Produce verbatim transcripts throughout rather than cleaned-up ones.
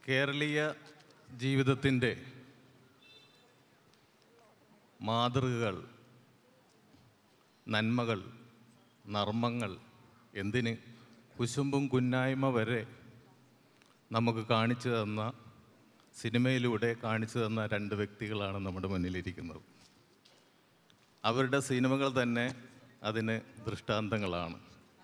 കേരളീയ ജീവിതത്തിൻ്റെ മാതൃകകൾ, നന്മകൾ, നർമ്മങ്ങൾ, എന്തിന് കുശുമ്പും കുന്നായ്മ വരെ നമുക്ക് കാണിച്ചു തന്ന, സിനിമയിലൂടെ കാണിച്ചു തന്ന രണ്ട് വ്യക്തികളാണ് നമ്മുടെ മുന്നിലിരിക്കുന്നത്. അവരുടെ സിനിമകൾ തന്നെ അതിന് ദൃഷ്ടാന്തങ്ങളാണ്.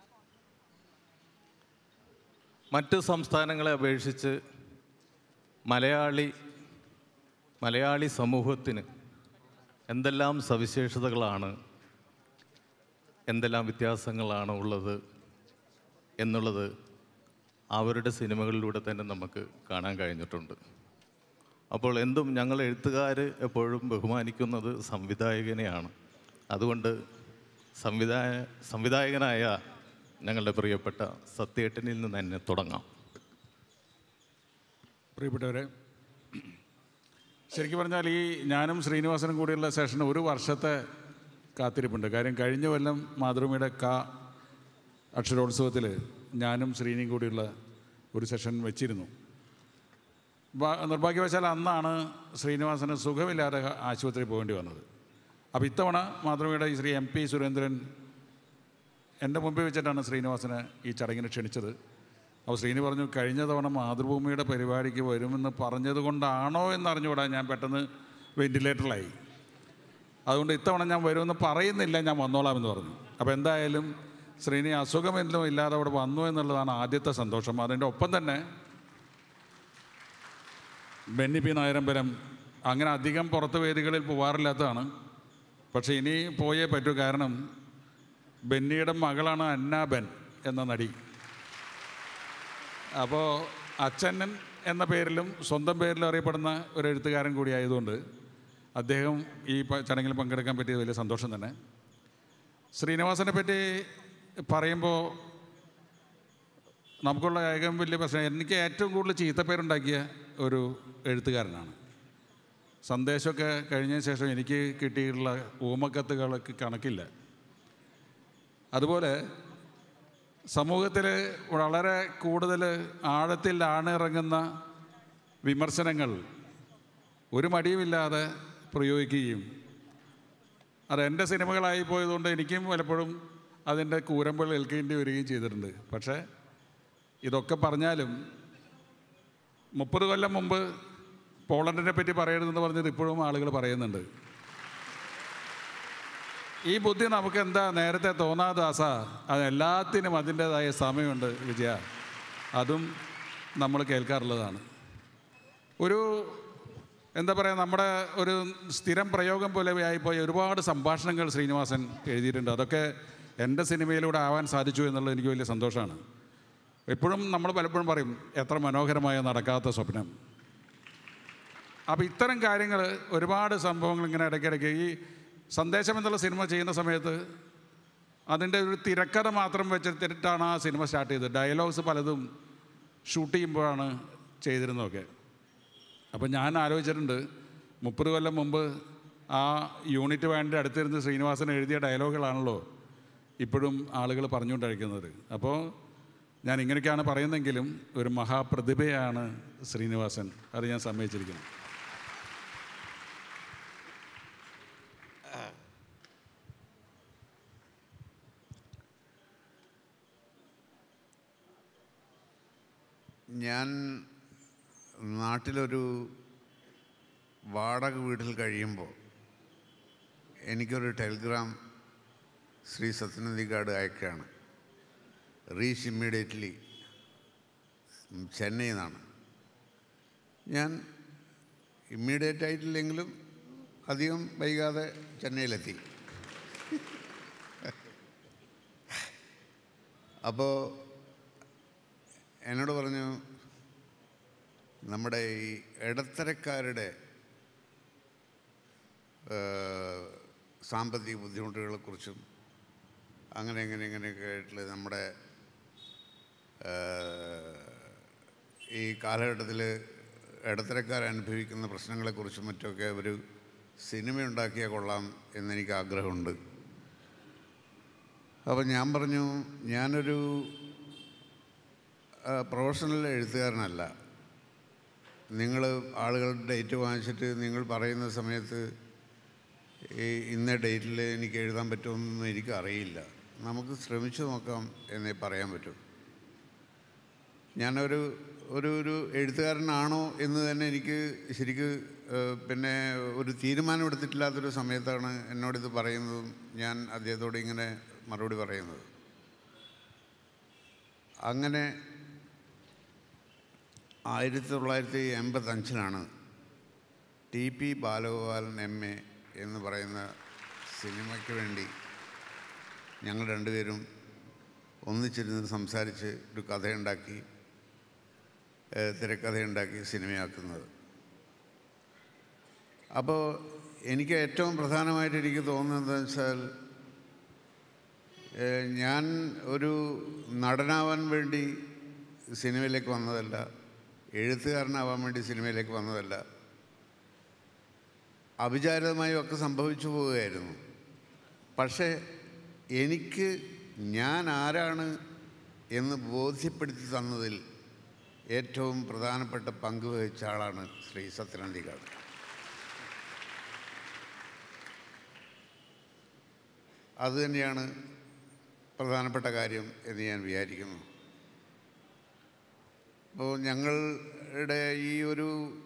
മറ്റു സംസ്ഥാനങ്ങളെ അപേക്ഷിച്ച് മലയാളി മലയാളി സമൂഹത്തിന് എന്തെല്ലാം സവിശേഷതകളാണ്, എന്തെല്ലാം വ്യത്യാസങ്ങളാണ് ഉള്ളത് എന്നുള്ളത് അവരുടെ സിനിമകളിലൂടെ തന്നെ നമുക്ക് കാണാൻ കഴിഞ്ഞിട്ടുണ്ട്. അപ്പോൾ എന്തും ഞങ്ങൾ എഴുത്തുകാർ എപ്പോഴും ബഹുമാനിക്കുന്നത് സംവിധായകനെയാണ്. അതുകൊണ്ട് സംവിധായ സംവിധായകനായ ഞങ്ങളുടെ പ്രിയപ്പെട്ട സത്യേട്ടനിൽ നിന്ന് തന്നെ തുടങ്ങാം. പ്രിയപ്പെട്ടവരെ, ശരിക്കും പറഞ്ഞാൽ ഈ ഞാനും ശ്രീനിവാസനും കൂടിയുള്ള സെഷൻ ഒരു വർഷത്തെ കാത്തിരിപ്പുണ്ട്. കാര്യം കഴിഞ്ഞ കൊല്ലം മാതൃഭൂമിയുടെ കാ അക്ഷരോത്സവത്തിൽ ഞാനും ശ്രീനിയും കൂടിയുള്ള ഒരു സെഷൻ വെച്ചിരുന്നു. നിർഭാഗ്യവശാൽ അന്നാണ് ശ്രീനിവാസന് സുഖമില്ലാതെ ആശുപത്രിയിൽ പോകേണ്ടി വന്നത്. അപ്പോൾ ഇത്തവണ മാതൃഭൂമിയുടെ ശ്രീ എം പി സുരേന്ദ്രൻ എൻ്റെ മുമ്പിൽ വെച്ചിട്ടാണ് ശ്രീനിവാസനെ ഈ ചടങ്ങിന് ക്ഷണിച്ചത്. അപ്പോൾ ശ്രീനി പറഞ്ഞു, കഴിഞ്ഞ തവണ മാതൃഭൂമിയുടെ പരിപാടിക്ക് വരുമെന്ന് പറഞ്ഞത് കൊണ്ടാണോ എന്നറിഞ്ഞുകൂടാ ഞാൻ പെട്ടെന്ന് വെൻറ്റിലേറ്ററിലായി. അതുകൊണ്ട് ഇത്തവണ ഞാൻ വരുമെന്ന് പറയുന്നില്ല, ഞാൻ വന്നോളാമെന്ന് പറഞ്ഞു. അപ്പോൾ എന്തായാലും ശ്രീനി അസുഖമെല്ലാം ഇല്ലാതെ അവിടെ വന്നു എന്നുള്ളതാണ് ആദ്യത്തെ സന്തോഷം. അതിൻ്റെ ഒപ്പം തന്നെ ബെന്നി പി നായരമ്പലം അങ്ങനെ അധികം പുറത്ത് വേദികളിൽ പോകാറില്ലാത്തതാണ്. പക്ഷേ ഇനി പോയേ പറ്റൂ. കാരണം ബെന്നിയുടെ മകളാണ് അന്നാബെൻ എന്ന നടി. അപ്പോൾ അച്ഛൻ എന്ന പേരിലും സ്വന്തം പേരിലും അറിയപ്പെടുന്ന ഒരു എഴുത്തുകാരൻ കൂടി ആയതുകൊണ്ട് അദ്ദേഹം ഈ ചടങ്ങിൽ പങ്കെടുക്കാൻ പറ്റിയത് വലിയ സന്തോഷം തന്നെ. ശ്രീനിവാസനെ പറ്റി പറയുമ്പോൾ നമുക്കുള്ള ഏകം വലിയ പ്രശ്നം, എനിക്ക് ഏറ്റവും കൂടുതൽ ചീത്തപ്പേരുണ്ടാക്കിയ ഒരു എഴുത്തുകാരനാണ്. സന്ദേശമൊക്കെ കഴിഞ്ഞതിന് ശേഷം എനിക്ക് കിട്ടിയിട്ടുള്ള ഊമക്കത്തുകൾക്ക് കണക്കില്ല. അതുപോലെ സമൂഹത്തിൽ വളരെ കൂടുതൽ ആഴത്തിൽ ആണിറങ്ങുന്ന വിമർശനങ്ങൾ ഒരു മടിയുമില്ലാതെ പ്രയോഗിക്കുകയും അത് എൻ്റെ സിനിമകളായി പോയതുകൊണ്ട് എനിക്കും പലപ്പോഴും അതിൻ്റെ കൂരമ്പൾ ഏൽക്കേണ്ടി വരികയും ചെയ്തിട്ടുണ്ട്. പക്ഷേ ഇതൊക്കെ പറഞ്ഞാലും മുപ്പത് കൊല്ലം മുമ്പ് പോളണ്ടിനെ പറ്റി പറയരുതെന്ന് പറഞ്ഞത് ഇപ്പോഴും ആളുകൾ പറയുന്നുണ്ട്. ഈ ബുദ്ധി നമുക്ക് എന്താ നേരത്തെ തോന്നാദാസ? അതെല്ലാത്തിനും അതിൻ്റേതായ സമയമുണ്ട് വിജയ. അതും നമ്മൾ കേൾക്കാറുള്ളതാണ്. ഒരു എന്താ പറയുക, നമ്മുടെ ഒരു സ്ഥിരം പ്രയോഗം പോലെ ആയിപ്പോയി ഒരുപാട് സംഭാഷണങ്ങൾ ശ്രീനിവാസൻ എഴുതിയിട്ടുണ്ട്. അതൊക്കെ എൻ്റെ സിനിമയിലൂടെ ആവാൻ സാധിച്ചു എന്നുള്ളത് എനിക്ക് വലിയ സന്തോഷമാണ്. എപ്പോഴും നമ്മൾ പലപ്പോഴും പറയും എത്ര മനോഹരമായ നടക്കാത്ത സ്വപ്നം. അപ്പോൾ ഇത്തരം കാര്യങ്ങൾ ഒരുപാട് സംഭവങ്ങൾ ഇങ്ങനെ ഇടയ്ക്കിടയ്ക്ക് ഈ സന്ദേശം എന്നുള്ള സിനിമ ചെയ്യുന്ന സമയത്ത് അതിൻ്റെ ഒരു തിരക്കഥ മാത്രം വെച്ചിട്ടാണ് ആ സിനിമ സ്റ്റാർട്ട് ചെയ്തത്. ഡയലോഗ്സ് പലതും ഷൂട്ട് ചെയ്യുമ്പോഴാണ് ചെയ്തിരുന്നതൊക്കെ. അപ്പോൾ ഞാൻ ആലോചിച്ചിട്ടുണ്ട്, മുപ്പത് കൊല്ലം മുമ്പ് ആ യൂണിറ്റ് വേണ്ടി അടുത്തിരുന്ന് ശ്രീനിവാസൻ എഴുതിയ ഡയലോഗുകളാണല്ലോ ഇപ്പോഴും ആളുകൾ പറഞ്ഞുകൊണ്ടിരിക്കുന്നത്. അപ്പോൾ ഞാൻ ഇങ്ങനെയൊക്കെയാണ് പറയുന്നതെങ്കിലും ഒരു മഹാപ്രതിഭയാണ് ശ്രീനിവാസൻ. അത് ഞാൻ സമ്മതിച്ചിരിക്കുന്നു. ഞാൻ നാട്ടിലൊരു വാടക വീട്ടിൽ കഴിയുമ്പോൾ എനിക്കൊരു ടെലിഗ്രാം ശ്രീ സത്യൻ അന്തിക്കാട് അയക്കുകയാണ്. റീച്ച് ഇമ്മീഡിയറ്റ്ലി, ചെന്നൈയിൽ നിന്നാണ്. ഞാൻ ഇമ്മീഡിയറ്റ് ആയിട്ടില്ലെങ്കിലും അധികം വൈകാതെ ചെന്നൈയിലെത്തി. അപ്പോൾ എന്നോട് പറഞ്ഞു, നമ്മുടെ ഈ ഇടത്തരക്കാരുടെ സാമ്പത്തിക ബുദ്ധിമുട്ടുകളെക്കുറിച്ചും അങ്ങനെ എങ്ങനെ എങ്ങനെയൊക്കെ ആയിട്ടുള്ള നമ്മുടെ ഈ കാലഘട്ടത്തിൽ ഇടത്തരക്കാരനുഭവിക്കുന്ന പ്രശ്നങ്ങളെക്കുറിച്ചും മറ്റൊക്കെ ഒരു സിനിമ ഉണ്ടാക്കിയാൽ കൊള്ളാം എന്നെനിക്ക് ആഗ്രഹമുണ്ട്. അപ്പോൾ ഞാൻ പറഞ്ഞു, ഞാനൊരു പ്രൊഫഷണൽ എഴുത്തുകാരനല്ല, നിങ്ങൾ ആളുകളുടെ ഡേറ്റ് വാങ്ങിച്ചിട്ട് നിങ്ങൾ പറയുന്ന സമയത്ത് ഈ ഇന്ന ഡേറ്റിൽ എനിക്ക് എഴുതാൻ പറ്റുമെന്നൊന്നും എനിക്കറിയില്ല. നമുക്ക് ശ്രമിച്ചു നോക്കാം എന്നേ പറയാൻ പറ്റും. ഞാനൊരു ഒരു ഒരു എഴുത്തുകാരനാണോ എന്ന് തന്നെ എനിക്ക് ശരിക്ക് പിന്നെ ഒരു തീരുമാനമെടുത്തിട്ടില്ലാത്തൊരു സമയത്താണ് എന്നോടിത് പറയുന്നതും ഞാൻ അദ്ദേഹത്തോട് ഇങ്ങനെ മറുപടി പറയുന്നത്. അങ്ങനെ ആയിരത്തി തൊള്ളായിരത്തി എൺപത്തഞ്ചിലാണ് T P Balagopalan M A എന്ന് പറയുന്ന സിനിമയ്ക്ക് വേണ്ടി ഞങ്ങൾ രണ്ടുപേരും ഒന്നിച്ചിരുന്ന് സംസാരിച്ച് ഒരു കഥയുണ്ടാക്കി, തിരക്കഥയുണ്ടാക്കി സിനിമയാക്കുന്നത്. അപ്പോൾ എനിക്ക് ഏറ്റവും പ്രധാനമായിട്ട് എനിക്ക് തോന്നുന്നത് എന്താണെന്ന് വെച്ചാൽ, ഞാൻ ഒരു നടനാവാൻ വേണ്ടി സിനിമയിലേക്ക് വന്നതല്ല, എഴുത്തുകാരനാവാൻ വേണ്ടി സിനിമയിലേക്ക് വന്നതല്ല. അവിചാരിതമായും ഒക്കെ സംഭവിച്ചു പോവുകയായിരുന്നു. പക്ഷേ എനിക്ക് ഞാൻ ആരാണ് എന്ന് ബോധ്യപ്പെടുത്തി തന്നതിൽ ഏറ്റവും പ്രധാനപ്പെട്ട പങ്ക് വഹിച്ച ആളാണ് ശ്രീ സത്യൻ അന്തിക്കാട്. അതുതന്നെയാണ് പ്രധാനപ്പെട്ട കാര്യം എന്ന് ഞാൻ വിചാരിക്കുന്നു. അപ്പോൾ ഞങ്ങളുടെ ഈ ഒരു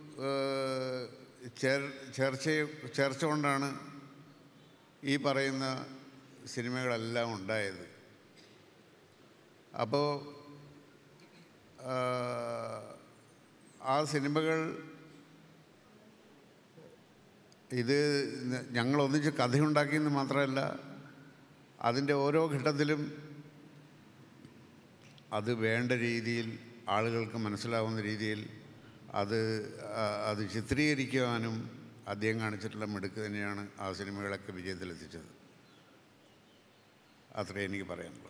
ചർച്ച ചർച്ച കൊണ്ടാണ് ഈ പറയുന്ന സിനിമകളെല്ലാം ഉണ്ടായത്. അപ്പോൾ ആ സിനിമകൾ ഇത് ഞങ്ങളൊന്നിച്ച് കഥയുണ്ടാക്കിയെന്ന് മാത്രമല്ല, അതിൻ്റെ ഓരോ ഘട്ടത്തിലും അത് വേണ്ട രീതിയിൽ ആളുകൾക്ക് മനസ്സിലാവുന്ന രീതിയിൽ അത് അത് ചിത്രീകരിക്കുവാനും അദ്ദേഹം കാണിച്ചിട്ടുള്ള മിടുക്ക് തന്നെയാണ് ആ സിനിമകളൊക്കെ വിജയത്തിലെത്തിച്ചത്. അത്രേ എനിക്ക് പറയാനുള്ളൂ.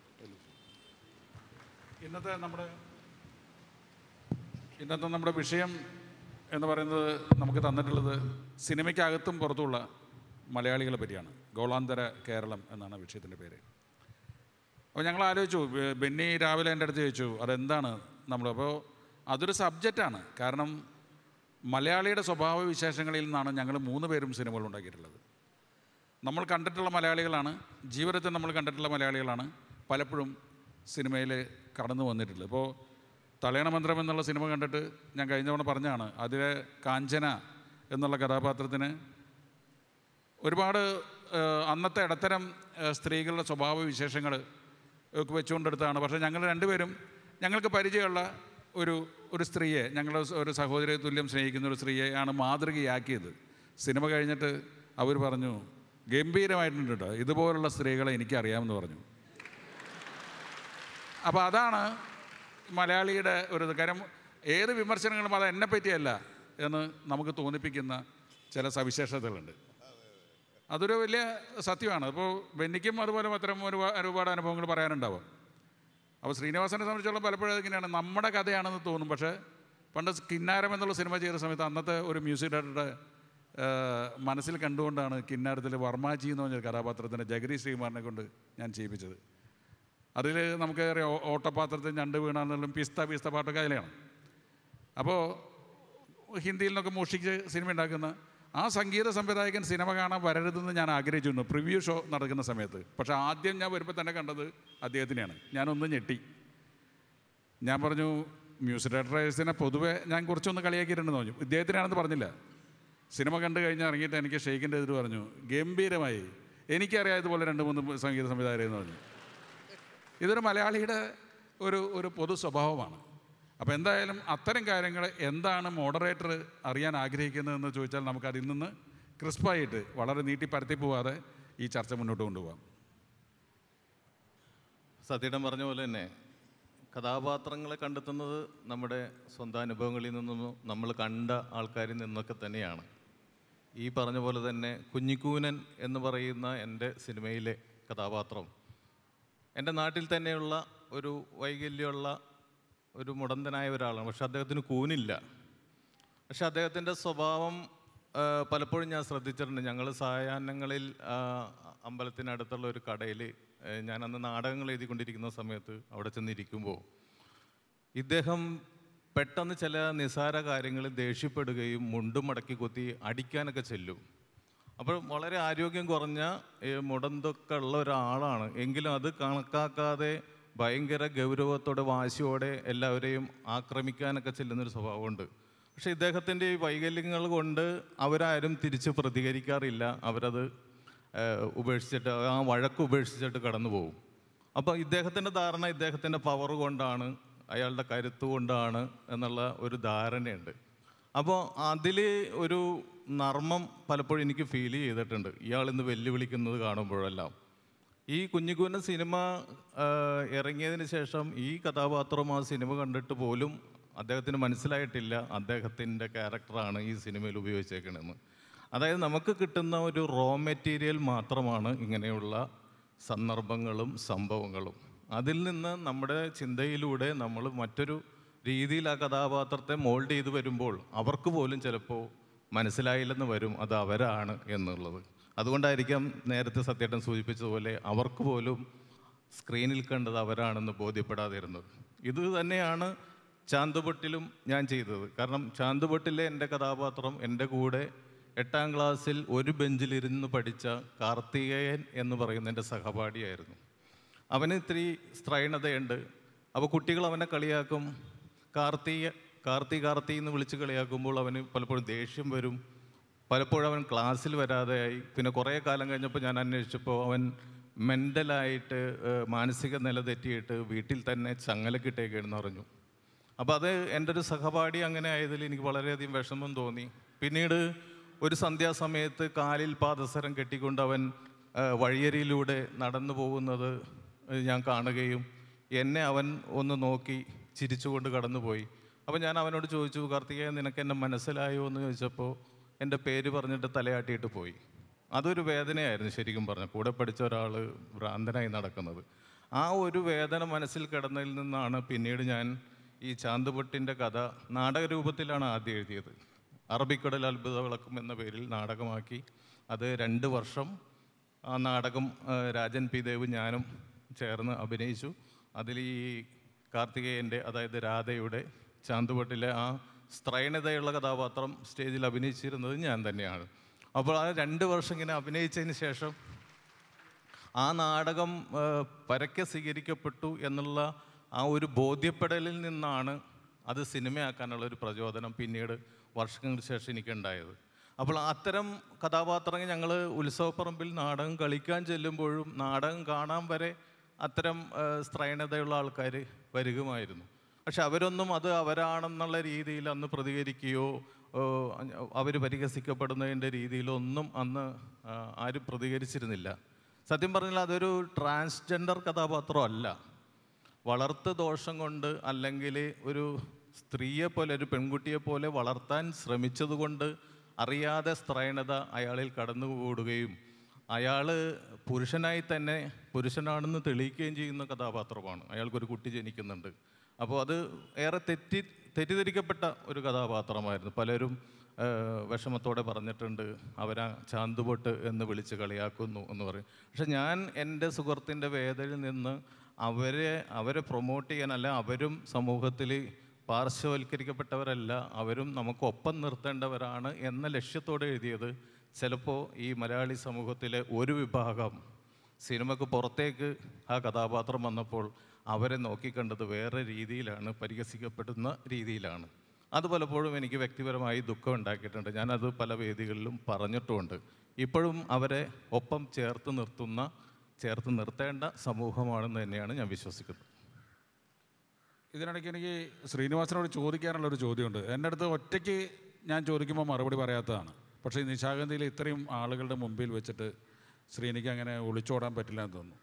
ഇന്നത്തെ നമ്മുടെ ഇന്നത്തെ നമ്മുടെ വിഷയം എന്ന് പറയുന്നത് നമുക്ക് തന്നിട്ടുള്ളത് സിനിമയ്ക്കകത്തും പുറത്തുമുള്ള മലയാളികളെ പറ്റിയാണ്. ഗോളാന്തര കേരളം എന്നാണ് വിഷയത്തിൻ്റെ പേര്. അപ്പോൾ ഞങ്ങൾ ആലോചിച്ചു, ബെന്നി രാവിലെ എൻ്റെ അടുത്ത് ചോദിച്ചു അതെന്താണ് നമ്മൾ. അപ്പോൾ അതൊരു സബ്ജക്റ്റാണ്. കാരണം മലയാളിയുടെ സ്വഭാവ വിശേഷങ്ങളിൽ നിന്നാണ് ഞങ്ങൾ മൂന്ന് പേരും സിനിമകൾ ഉണ്ടാക്കിയിട്ടുള്ളത്. നമ്മൾ കണ്ടിട്ടുള്ള മലയാളികളാണ്, ജീവിതത്തിൽ നമ്മൾ കണ്ടിട്ടുള്ള മലയാളികളാണ് പലപ്പോഴും സിനിമയിൽ കടന്നു വന്നിട്ടുള്ളത്. ഇപ്പോൾ തലയണ മന്ത്രം എന്നുള്ള സിനിമ കണ്ടിട്ട് ഞാൻ കഴിഞ്ഞ തവണ പറഞ്ഞതാണ്, അതിലെ കാഞ്ചന എന്നുള്ള കഥാപാത്രത്തിന് ഒരുപാട് അന്നത്തെ ഇടത്തരം സ്ത്രീകളുടെ സ്വഭാവ വിശേഷങ്ങൾ ഒക്കെ വെച്ചുകൊണ്ടെടുത്താണ്. പക്ഷേ ഞങ്ങൾ രണ്ടുപേരും ഞങ്ങൾക്ക് പരിചയമുള്ള ഒരു ഒരു സ്ത്രീയെ, ഞങ്ങളുടെ ഒരു സഹോദരിയെ തുല്യം സ്നേഹിക്കുന്ന ഒരു സ്ത്രീയെയാണ് മാതൃകയാക്കിയത്. സിനിമ കഴിഞ്ഞിട്ട് അവർ പറഞ്ഞു, ഗംഭീരമായിട്ടുണ്ട് കേട്ടോ, ഇതുപോലുള്ള സ്ത്രീകളെ എനിക്കറിയാമെന്ന് പറഞ്ഞു. അപ്പോൾ അതാണ് മലയാളിയുടെ ഒരു കാര്യം. ഏത് വിമർശനങ്ങളും അത് എന്നെ പറ്റിയല്ല എന്ന് നമുക്ക് തോന്നിപ്പിക്കുന്ന ചില സവിശേഷതകളുണ്ട്. അതൊരു വലിയ സത്യമാണ്. അപ്പോൾ ബെന്നിക്കും അതുപോലെ അത്തരം ഒരു ഒരുപാട് അനുഭവങ്ങൾ പറയാനുണ്ടാവും. അപ്പോൾ ശ്രീനിവാസനെ സംബന്ധിച്ചോളം പലപ്പോഴും ഇങ്ങനെയാണ്, നമ്മുടെ കഥയാണെന്ന് തോന്നും. പക്ഷേ പണ്ട് കിന്നാരം എന്നുള്ള സിനിമ ചെയ്ത സമയത്ത് അന്നത്തെ ഒരു മ്യൂസിക് ഡയറക്ടറുടെ മനസ്സിൽ കണ്ടുകൊണ്ടാണ് കിന്നാരത്തിൽ വർമാജി എന്ന് പറഞ്ഞൊരു കഥാപാത്രത്തിൻ്റെ ജഗതി ശ്രീകുമാറിനെ കൊണ്ട് ഞാൻ ചെയ്യിപ്പിച്ചത്. അതിൽ നമുക്കറിയാം ഓട്ടപാത്രത്തിൽ ഞണ്ട് വീണാണെന്നുള്ളതും പിസ്ത പിസ്ത പാട്ടൊക്കെ അതിലാണ്. അപ്പോൾ ഹിന്ദിയിൽ നിന്നൊക്കെ മോഷിച്ച് സിനിമ ഉണ്ടാക്കുന്ന ആ സംഗീത സംവിധായകൻ സിനിമ കാണാൻ വരരുതെന്ന് ഞാൻ ആഗ്രഹിച്ചിരുന്നു പ്രിവ്യൂ ഷോ നടക്കുന്ന സമയത്ത്. പക്ഷേ ആദ്യം ഞാൻ വരുമ്പോൾ തന്നെ കണ്ടത് അദ്ദേഹത്തിനെയാണ്. ഞാനൊന്ന് ഞെട്ടി. ഞാൻ പറഞ്ഞു, മ്യൂസിക് ഡയറക്ടേഴ്സിനെ പൊതുവെ ഞാൻ കുറച്ചൊന്ന് കളിയാക്കിയിട്ടുണ്ടെന്ന് പറഞ്ഞു. ഇദ്ദേഹത്തിനാണെന്ന് പറഞ്ഞില്ല. സിനിമ കണ്ടു കഴിഞ്ഞാൽ ഇറങ്ങിയിട്ട് എനിക്ക് ഷെയ്ഖിൻ്റെ എതിർ പറഞ്ഞു, ഗംഭീരമായി, എനിക്കറിയാം ഇതുപോലെ രണ്ട് മൂന്ന് സംഗീത സംവിധായകരെന്ന് പറഞ്ഞു. ഇതൊരു മലയാളിയുടെ ഒരു ഒരു പൊതു സ്വഭാവമാണ്. അപ്പോൾ എന്തായാലും അത്തരം കാര്യങ്ങൾ എന്താണ് മോഡറേറ്റർ അറിയാൻ ആഗ്രഹിക്കുന്നതെന്ന് ചോദിച്ചാൽ നമുക്ക് അതിൽ നിന്ന് ക്രിസ്പായിട്ട് വളരെ നീട്ടി പരത്തി പോവാതെ ഈ ചർച്ച മുന്നോട്ട് കൊണ്ടുപോകാം. സത്യേട്ടൻ പറഞ്ഞ പോലെ തന്നെ കഥാപാത്രങ്ങളെ കണ്ടെത്തുന്നത് നമ്മുടെ സ്വന്തം അനുഭവങ്ങളിൽ നിന്നും നമ്മൾ കണ്ട ആൾക്കാരിൽ നിന്നൊക്കെ തന്നെയാണ്. ഈ പറഞ്ഞ പോലെ തന്നെ കുഞ്ഞിക്കൂനൻ എന്ന് പറയുന്ന എൻ്റെ സിനിമയിലെ കഥാപാത്രം എൻ്റെ നാട്ടിൽ തന്നെയുള്ള ഒരു വൈകല്യമുള്ള ഒരു മുടന്തനായ ഒരാളാണ്. പക്ഷെ അദ്ദേഹത്തിന് കൂനില്ല. പക്ഷെ അദ്ദേഹത്തിൻ്റെ സ്വഭാവം പലപ്പോഴും ഞാൻ ശ്രദ്ധിച്ചിട്ടുണ്ട്. ഞങ്ങൾ സായാഹ്നങ്ങളിൽ അമ്പലത്തിനടുത്തുള്ള ഒരു കടയിൽ ഞാൻ അന്ന് നാടകങ്ങൾ എഴുതിക്കൊണ്ടിരിക്കുന്ന സമയത്ത് അവിടെ ചെന്നിരിക്കുമ്പോൾ ഇദ്ദേഹം പെട്ടെന്ന് ചില നിസ്സാര കാര്യങ്ങളിൽ ദേഷ്യപ്പെടുകയും മുണ്ടും മടക്കി കുത്തി അടിക്കാനൊക്കെ ചെല്ലും. അപ്പോൾ വളരെ ആരോഗ്യം കുറഞ്ഞ മുടന്തൊക്കെ ഉള്ള ഒരാളാണ്. എങ്കിലും അത് കണക്കാക്കാതെ ഭയങ്കര ഗൗരവത്തോടെ വാശിയോടെ എല്ലാവരെയും ആക്രമിക്കാനൊക്കെ ചെല്ലുന്നൊരു സ്വഭാവമുണ്ട്. പക്ഷേ ഇദ്ദേഹത്തിൻ്റെ ഈ വൈകല്യങ്ങൾ കൊണ്ട് അവരാരും തിരിച്ച് പ്രതികരിക്കാറില്ല. അവരത് ഉപേക്ഷിച്ചിട്ട് ആ വഴക്ക് ഉപേക്ഷിച്ചിട്ട് കടന്നു പോകും. അപ്പോൾ ഇദ്ദേഹത്തിൻ്റെ ധാരണ ഇദ്ദേഹത്തിൻ്റെ പവർ കൊണ്ടാണ്, അയാളുടെ കരുത്ത് കൊണ്ടാണ് എന്നുള്ള ഒരു ധാരണയുണ്ട്. അപ്പോൾ അതിൽ ഒരു നർമ്മം പലപ്പോഴും എനിക്ക് ഫീൽ ചെയ്തിട്ടുണ്ട് ഇയാളിന്ന് വെല്ലുവിളിക്കുന്നത് കാണുമ്പോഴെല്ലാം. ഈ കുഞ്ഞിക്കൂനൻ സിനിമ ഇറങ്ങിയതിന് ശേഷം ഈ കഥാപാത്രം ആ സിനിമ കണ്ടിട്ട് പോലും അദ്ദേഹത്തിന് മനസ്സിലായിട്ടില്ല അദ്ദേഹത്തിൻ്റെ ക്യാരക്ടറാണ് ഈ സിനിമയിൽ ഉപയോഗിച്ചേക്കണമെന്ന്. അതായത് നമുക്ക് കിട്ടുന്ന ഒരു റോ മെറ്റീരിയൽ മാത്രമാണ് ഇങ്ങനെയുള്ള സന്ദർഭങ്ങളും സംഭവങ്ങളും. അതിൽ നിന്ന് നമ്മുടെ ചിന്തയിലൂടെ നമ്മൾ മറ്റൊരു രീതിയിൽ ആ കഥാപാത്രത്തെ മോൾഡ് ചെയ്ത് വരുമ്പോൾ അവർക്ക് പോലും ചിലപ്പോൾ മനസ്സിലായില്ലെന്ന് വരും അത് അവരാണ് എന്നുള്ളത്. അതുകൊണ്ടായിരിക്കാം നേരത്തെ സത്യേട്ടൻ സൂചിപ്പിച്ചതുപോലെ അവർക്ക് പോലും സ്ക്രീനിൽ കണ്ടത് അവരാണെന്ന് ബോധ്യപ്പെടാതിരുന്നത്. ഇത് തന്നെയാണ് ചാന്തുപൊട്ടിലും ഞാൻ ചെയ്തത്. കാരണം ചാന്തുപൊട്ടിലെ എൻ്റെ കഥാപാത്രം എൻ്റെ കൂടെ എട്ടാം ക്ലാസ്സിൽ ഒരു ബെഞ്ചിലിരുന്ന് പഠിച്ച കാർത്തികേയൻ എന്ന് പറയുന്ന എൻ്റെ സഹപാഠിയായിരുന്നു. അവന് ഇത്തിരി സ്ത്രൈണതയുണ്ട്. അപ്പോൾ കുട്ടികൾ അവനെ കളിയാക്കും, കാർത്തിക കാർത്തി കാർത്തി എന്ന് വിളിച്ച് കളിയാക്കുമ്പോൾ അവന് പലപ്പോഴും ദേഷ്യം വരും. പലപ്പോഴും അവൻ ക്ലാസ്സിൽ വരാതെയായി. പിന്നെ കുറേ കാലം കഴിഞ്ഞപ്പോൾ ഞാൻ അന്വേഷിച്ചപ്പോൾ അവൻ മെൻ്റലായിട്ട് മാനസിക നില തെറ്റിയിട്ട് വീട്ടിൽ തന്നെ ചങ്ങലക്കിട്ടേക്കെന്ന് പറഞ്ഞു. അപ്പോൾ അത് എൻ്റെ ഒരു സഹപാഠി അങ്ങനെ ആയതിൽ എനിക്ക് വളരെയധികം വിഷമം തോന്നി. പിന്നീട് ഒരു സന്ധ്യാസമയത്ത് കാലിൽ പാദസരം കെട്ടിക്കൊണ്ട് അവൻ വഴിയരിയിലൂടെ നടന്നു പോകുന്നത് ഞാൻ കാണുകയും എന്നെ അവൻ ഒന്ന് നോക്കി ചിരിച്ചുകൊണ്ട് കടന്നുപോയി. അപ്പോൾ ഞാൻ അവനോട് ചോദിച്ചു, കാർത്തികേയൻ നിനക്ക് എന്നെ മനസ്സിലായോ എന്ന് ചോദിച്ചപ്പോൾ എൻ്റെ പേര് പറഞ്ഞിട്ട് തലയാട്ടിയിട്ട് പോയി. അതൊരു വേദനയായിരുന്നു ശരിക്കും പറഞ്ഞാൽ. കൂടെ പഠിച്ച ഒരാൾ ഭ്രാന്തനായി നടക്കുന്നത്. ആ ഒരു വേദന മനസ്സിൽ കിടന്നതിൽ നിന്നാണ് പിന്നീട് ഞാൻ ഈ ചാന്തുപൊട്ടിൻ്റെ കഥ നാടകരൂപത്തിലാണ് ആദ്യം എഴുതിയത്. അറബിക്കടൽ അത്ഭുത വിളക്കും എന്ന പേരിൽ നാടകമാക്കി. അത് രണ്ട് വർഷം ആ നാടകം രാജൻ പി ദേവ് ഞാനും ചേർന്ന് അഭിനയിച്ചു. അതിൽ ഈ കാർത്തികേയൻ്റെ, അതായത് രാധയുടെ ചാന്തുപൊട്ടിലെ ആ സ്ത്രൈണതയുള്ള കഥാപാത്രം സ്റ്റേജിൽ അഭിനയിച്ചിരുന്നത് ഞാൻ തന്നെയാണ്. അപ്പോൾ ആ രണ്ട് വർഷം ഇങ്ങനെ അഭിനയിച്ചതിന് ശേഷം ആ നാടകം പരക്കെ സ്വീകരിക്കപ്പെട്ടു എന്നുള്ള ആ ഒരു ബോധ്യപ്പെടലിൽ നിന്നാണ് അത് സിനിമയാക്കാനുള്ളൊരു പ്രചോദനം പിന്നീട് വർഷങ്ങൾക്ക് ശേഷം എനിക്കുണ്ടായത്. അപ്പോൾ അത്തരം കഥാപാത്രങ്ങൾ ഞങ്ങൾ ഉത്സവപ്പറമ്പിൽ നാടകം കളിക്കാൻ ചെല്ലുമ്പോഴും നാടകം കാണാൻ വരെ അത്തരം സ്ത്രൈണതയുള്ള ആൾക്കാർ വരികയുമായിരുന്നു. പക്ഷെ അവരൊന്നും അത് അവരാണെന്നുള്ള രീതിയിൽ അന്ന് പ്രതികരിക്കുകയോ അവർ പരിഹസിക്കപ്പെടുന്നതിൻ്റെ രീതിയിലൊന്നും അന്ന് ആരും പ്രതികരിച്ചിരുന്നില്ല. സത്യം പറഞ്ഞാൽ അതൊരു ട്രാൻസ്ജെൻഡർ കഥാപാത്രമല്ല. വളർത്ത് ദോഷം കൊണ്ട് അല്ലെങ്കിൽ ഒരു സ്ത്രീയെ പോലെ, ഒരു പെൺകുട്ടിയെ പോലെ വളർത്താൻ ശ്രമിച്ചതുകൊണ്ട് അറിയാതെ സ്ത്രൈണത അയാളിൽ കടന്നുകൂടുകയും അയാൾ പുരുഷനായി തന്നെ പുരുഷനാണെന്ന് തെളിയിക്കുകയും ചെയ്യുന്ന കഥാപാത്രമാണ്. അയാൾക്കൊരു കുട്ടി ജനിക്കുന്നുണ്ട്. അപ്പോൾ അത് ഏറെ തെറ്റി തെറ്റിദ്ധരിക്കപ്പെട്ട ഒരു കഥാപാത്രമായിരുന്നു. പലരും വിഷമത്തോടെ പറഞ്ഞിട്ടുണ്ട് അവരാ ചാന്തുപൊട്ട് എന്ന് വിളിച്ച് കളിയാക്കുന്നു എന്ന് പറയും. പക്ഷെ ഞാൻ എൻ്റെ സുഹൃത്തിൻ്റെ വേദനയിൽ നിന്ന് അവരെ അവരെ പ്രൊമോട്ട് ചെയ്യാനല്ല, അവരും സമൂഹത്തിൽ പാർശ്വവൽക്കരിക്കപ്പെട്ടവരല്ല, അവരും നമുക്കൊപ്പം നിർത്തേണ്ടവരാണ് എന്ന ലക്ഷ്യത്തോടെ എഴുതിയത്. ചിലപ്പോൾ ഈ മലയാളി സമൂഹത്തിലെ ഒരു വിഭാഗം സിനിമക്ക് പുറത്തേക്ക് ആ കഥാപാത്രം വന്നപ്പോൾ അവരെ നോക്കിക്കണ്ടത് വേറെ രീതിയിലാണ്, പരിഹസിക്കപ്പെടുന്ന രീതിയിലാണ്. അത് പലപ്പോഴും എനിക്ക് വ്യക്തിപരമായി ദുഃഖം ഉണ്ടാക്കിയിട്ടുണ്ട്. ഞാനത് പല വേദികളിലും പറഞ്ഞിട്ടുമുണ്ട്. ഇപ്പോഴും അവരെ ഒപ്പം ചേർത്ത് നിർത്തുന്ന ചേർത്ത് നിർത്തേണ്ട സമൂഹമാണെന്ന് തന്നെയാണ് ഞാൻ വിശ്വസിക്കുന്നത്. ഇതിനിടയ്ക്ക് എനിക്ക് ശ്രീനിവാസനോട് ചോദിക്കാനുള്ളൊരു ചോദ്യമുണ്ട്. എൻ്റെ അടുത്ത് ഒറ്റയ്ക്ക് ഞാൻ ചോദിക്കുമ്പോൾ മറുപടി പറയാത്തതാണ്. പക്ഷേ ഈ നിശാഗന്ധിയിൽ ഇത്രയും ആളുകളുടെ മുമ്പിൽ വെച്ചിട്ട് ശ്രീനിക്ക് അങ്ങനെ ഒളിച്ചോടാൻ പറ്റില്ല എന്ന് തോന്നുന്നു.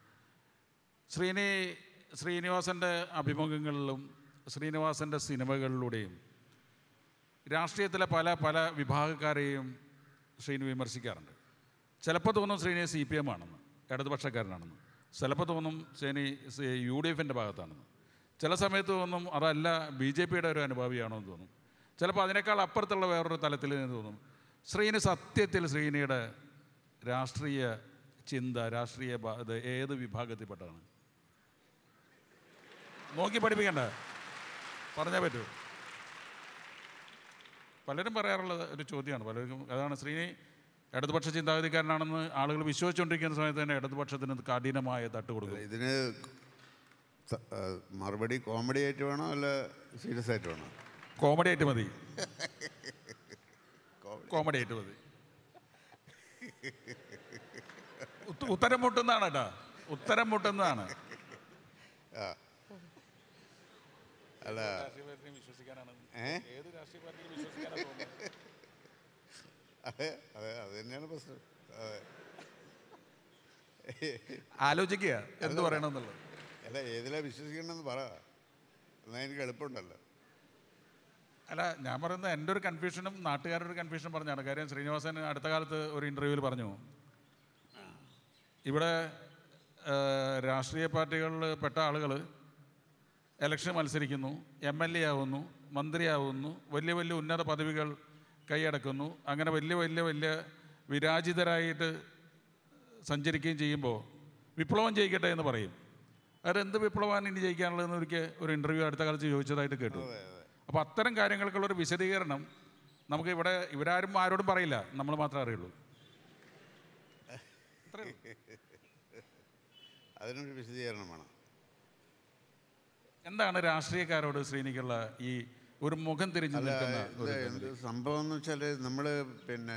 ശ്രീനി ശ്രീനിവാസൻ്റെ അഭിമുഖങ്ങളിലും ശ്രീനിവാസൻ്റെ സിനിമകളിലൂടെയും രാഷ്ട്രീയത്തിലെ പല പല വിഭാഗക്കാരെയും ശ്രീനി വിമർശിക്കാറുണ്ട്. ചിലപ്പോൾ തോന്നും ശ്രീനി സി പി എം ആണെന്ന്, ഇടതുപക്ഷക്കാരനാണെന്ന്. ചിലപ്പോൾ തോന്നും ശ്രീനി യു ഡി എഫിൻ്റെ ഭാഗത്താണെന്ന്. ചില സമയത്ത് തോന്നും അതല്ല ബി ജെ പിയുടെ ഒരു അനുഭാവിയാണോ എന്ന് തോന്നും. ചിലപ്പോൾ അതിനേക്കാൾ അപ്പുറത്തുള്ള വേറൊരു തലത്തിൽ നിന്ന് തോന്നും. ശ്രീനി സത്യത്തിൽ ശ്രീനിയുടെ രാഷ്ട്രീയ ചിന്ത, രാഷ്ട്രീയ ഇത് ഏത് വിഭാഗത്തിൽപ്പെട്ടതാണ്? നോക്കി പഠിപ്പിക്കണ്ട, പറഞ്ഞാൽ പറ്റൂ. പലരും പറയാറുള്ള ഒരു ചോദ്യമാണ് പലർക്കും. അതാണ് ശ്രീനി ഇടതുപക്ഷ ചിന്താഗതിക്കാരനാണെന്ന് ആളുകൾ വിശ്വസിച്ചുകൊണ്ടിരിക്കുന്ന സമയത്ത് തന്നെ ഇടതുപക്ഷത്തിന് കഠിനമായ തട്ട് കൊടുക്കും. ഇതിന് മറുപടി കോമഡി ആയിട്ട് വേണോ അല്ല സീരിയസ് ആയിട്ട് വേണോ? കോമഡി ആയിട്ട് മതി, കോമഡി ആയിട്ട് മതി. ഉത്തരം മുട്ടുന്നതാണ് കേട്ടോ, ഉത്തരം മുട്ടുന്നതാണ്. അല്ല അതെ അതെ അത് തന്നെയാണ് പ്രശ്നം. അതെ, ആലോചിക്കുക എന്ത് പറയണമെന്നുള്ളത്. അല്ല ഏതിലാ വിശ്വസിക്കണമെന്ന് പറ, എന്നാൽ എനിക്ക് എളുപ്പമുണ്ടല്ലോ. അല്ല ഞാൻ പറയുന്നത് എൻ്റെ ഒരു കൺഫ്യൂഷനും നാട്ടുകാരുടെ ഒരു കൺഫ്യൂഷനും പറഞ്ഞാണ്. കാര്യം ശ്രീനിവാസൻ അടുത്ത കാലത്ത് ഒരു ഇൻ്റർവ്യൂവിൽ പറഞ്ഞു, ഇവിടെ രാഷ്ട്രീയ പാർട്ടികളിൽ പെട്ട ആളുകൾ ഇലക്ഷൻ മത്സരിക്കുന്നു, എം എൽ എ ആവുന്നു, മന്ത്രിയാവുന്നു, വലിയ വലിയ ഉന്നത പദവികൾ കൈയടക്കുന്നു, അങ്ങനെ വലിയ വലിയ വലിയ വിരാജിതരായിട്ട് സഞ്ചരിക്കുകയും ചെയ്യുമ്പോൾ വിപ്ലവം ജയിക്കട്ടെ എന്ന് പറയും. അതെന്ത് വിപ്ലവമാണ് ഇനി ജയിക്കാനുള്ളതെന്ന് ഒരിക്കൽ ഒരു ഇൻ്റർവ്യൂ അടുത്ത കാലത്ത് ചോദിച്ചതായിട്ട് കേട്ടു. അപ്പോൾ അത്തരം കാര്യങ്ങൾക്കുള്ളൊരു വിശദീകരണം നമുക്ക് ഇവിടെ ഇവരാരും ആരോടും പറയില്ല, നമ്മൾ മാത്രമേ അറിയുള്ളൂ. അതിനൊരു വിശദീകരണം വേണം. എന്താണ് രാഷ്ട്രീയക്കാരോട് ശ്രീനിക്കുള്ള ഈ ഒരു മുഖം തിരിഞ്ഞു നിൽക്കുന്ന എന്ത് സംഭവം എന്ന് വെച്ചാൽ, നമ്മൾ പിന്നെ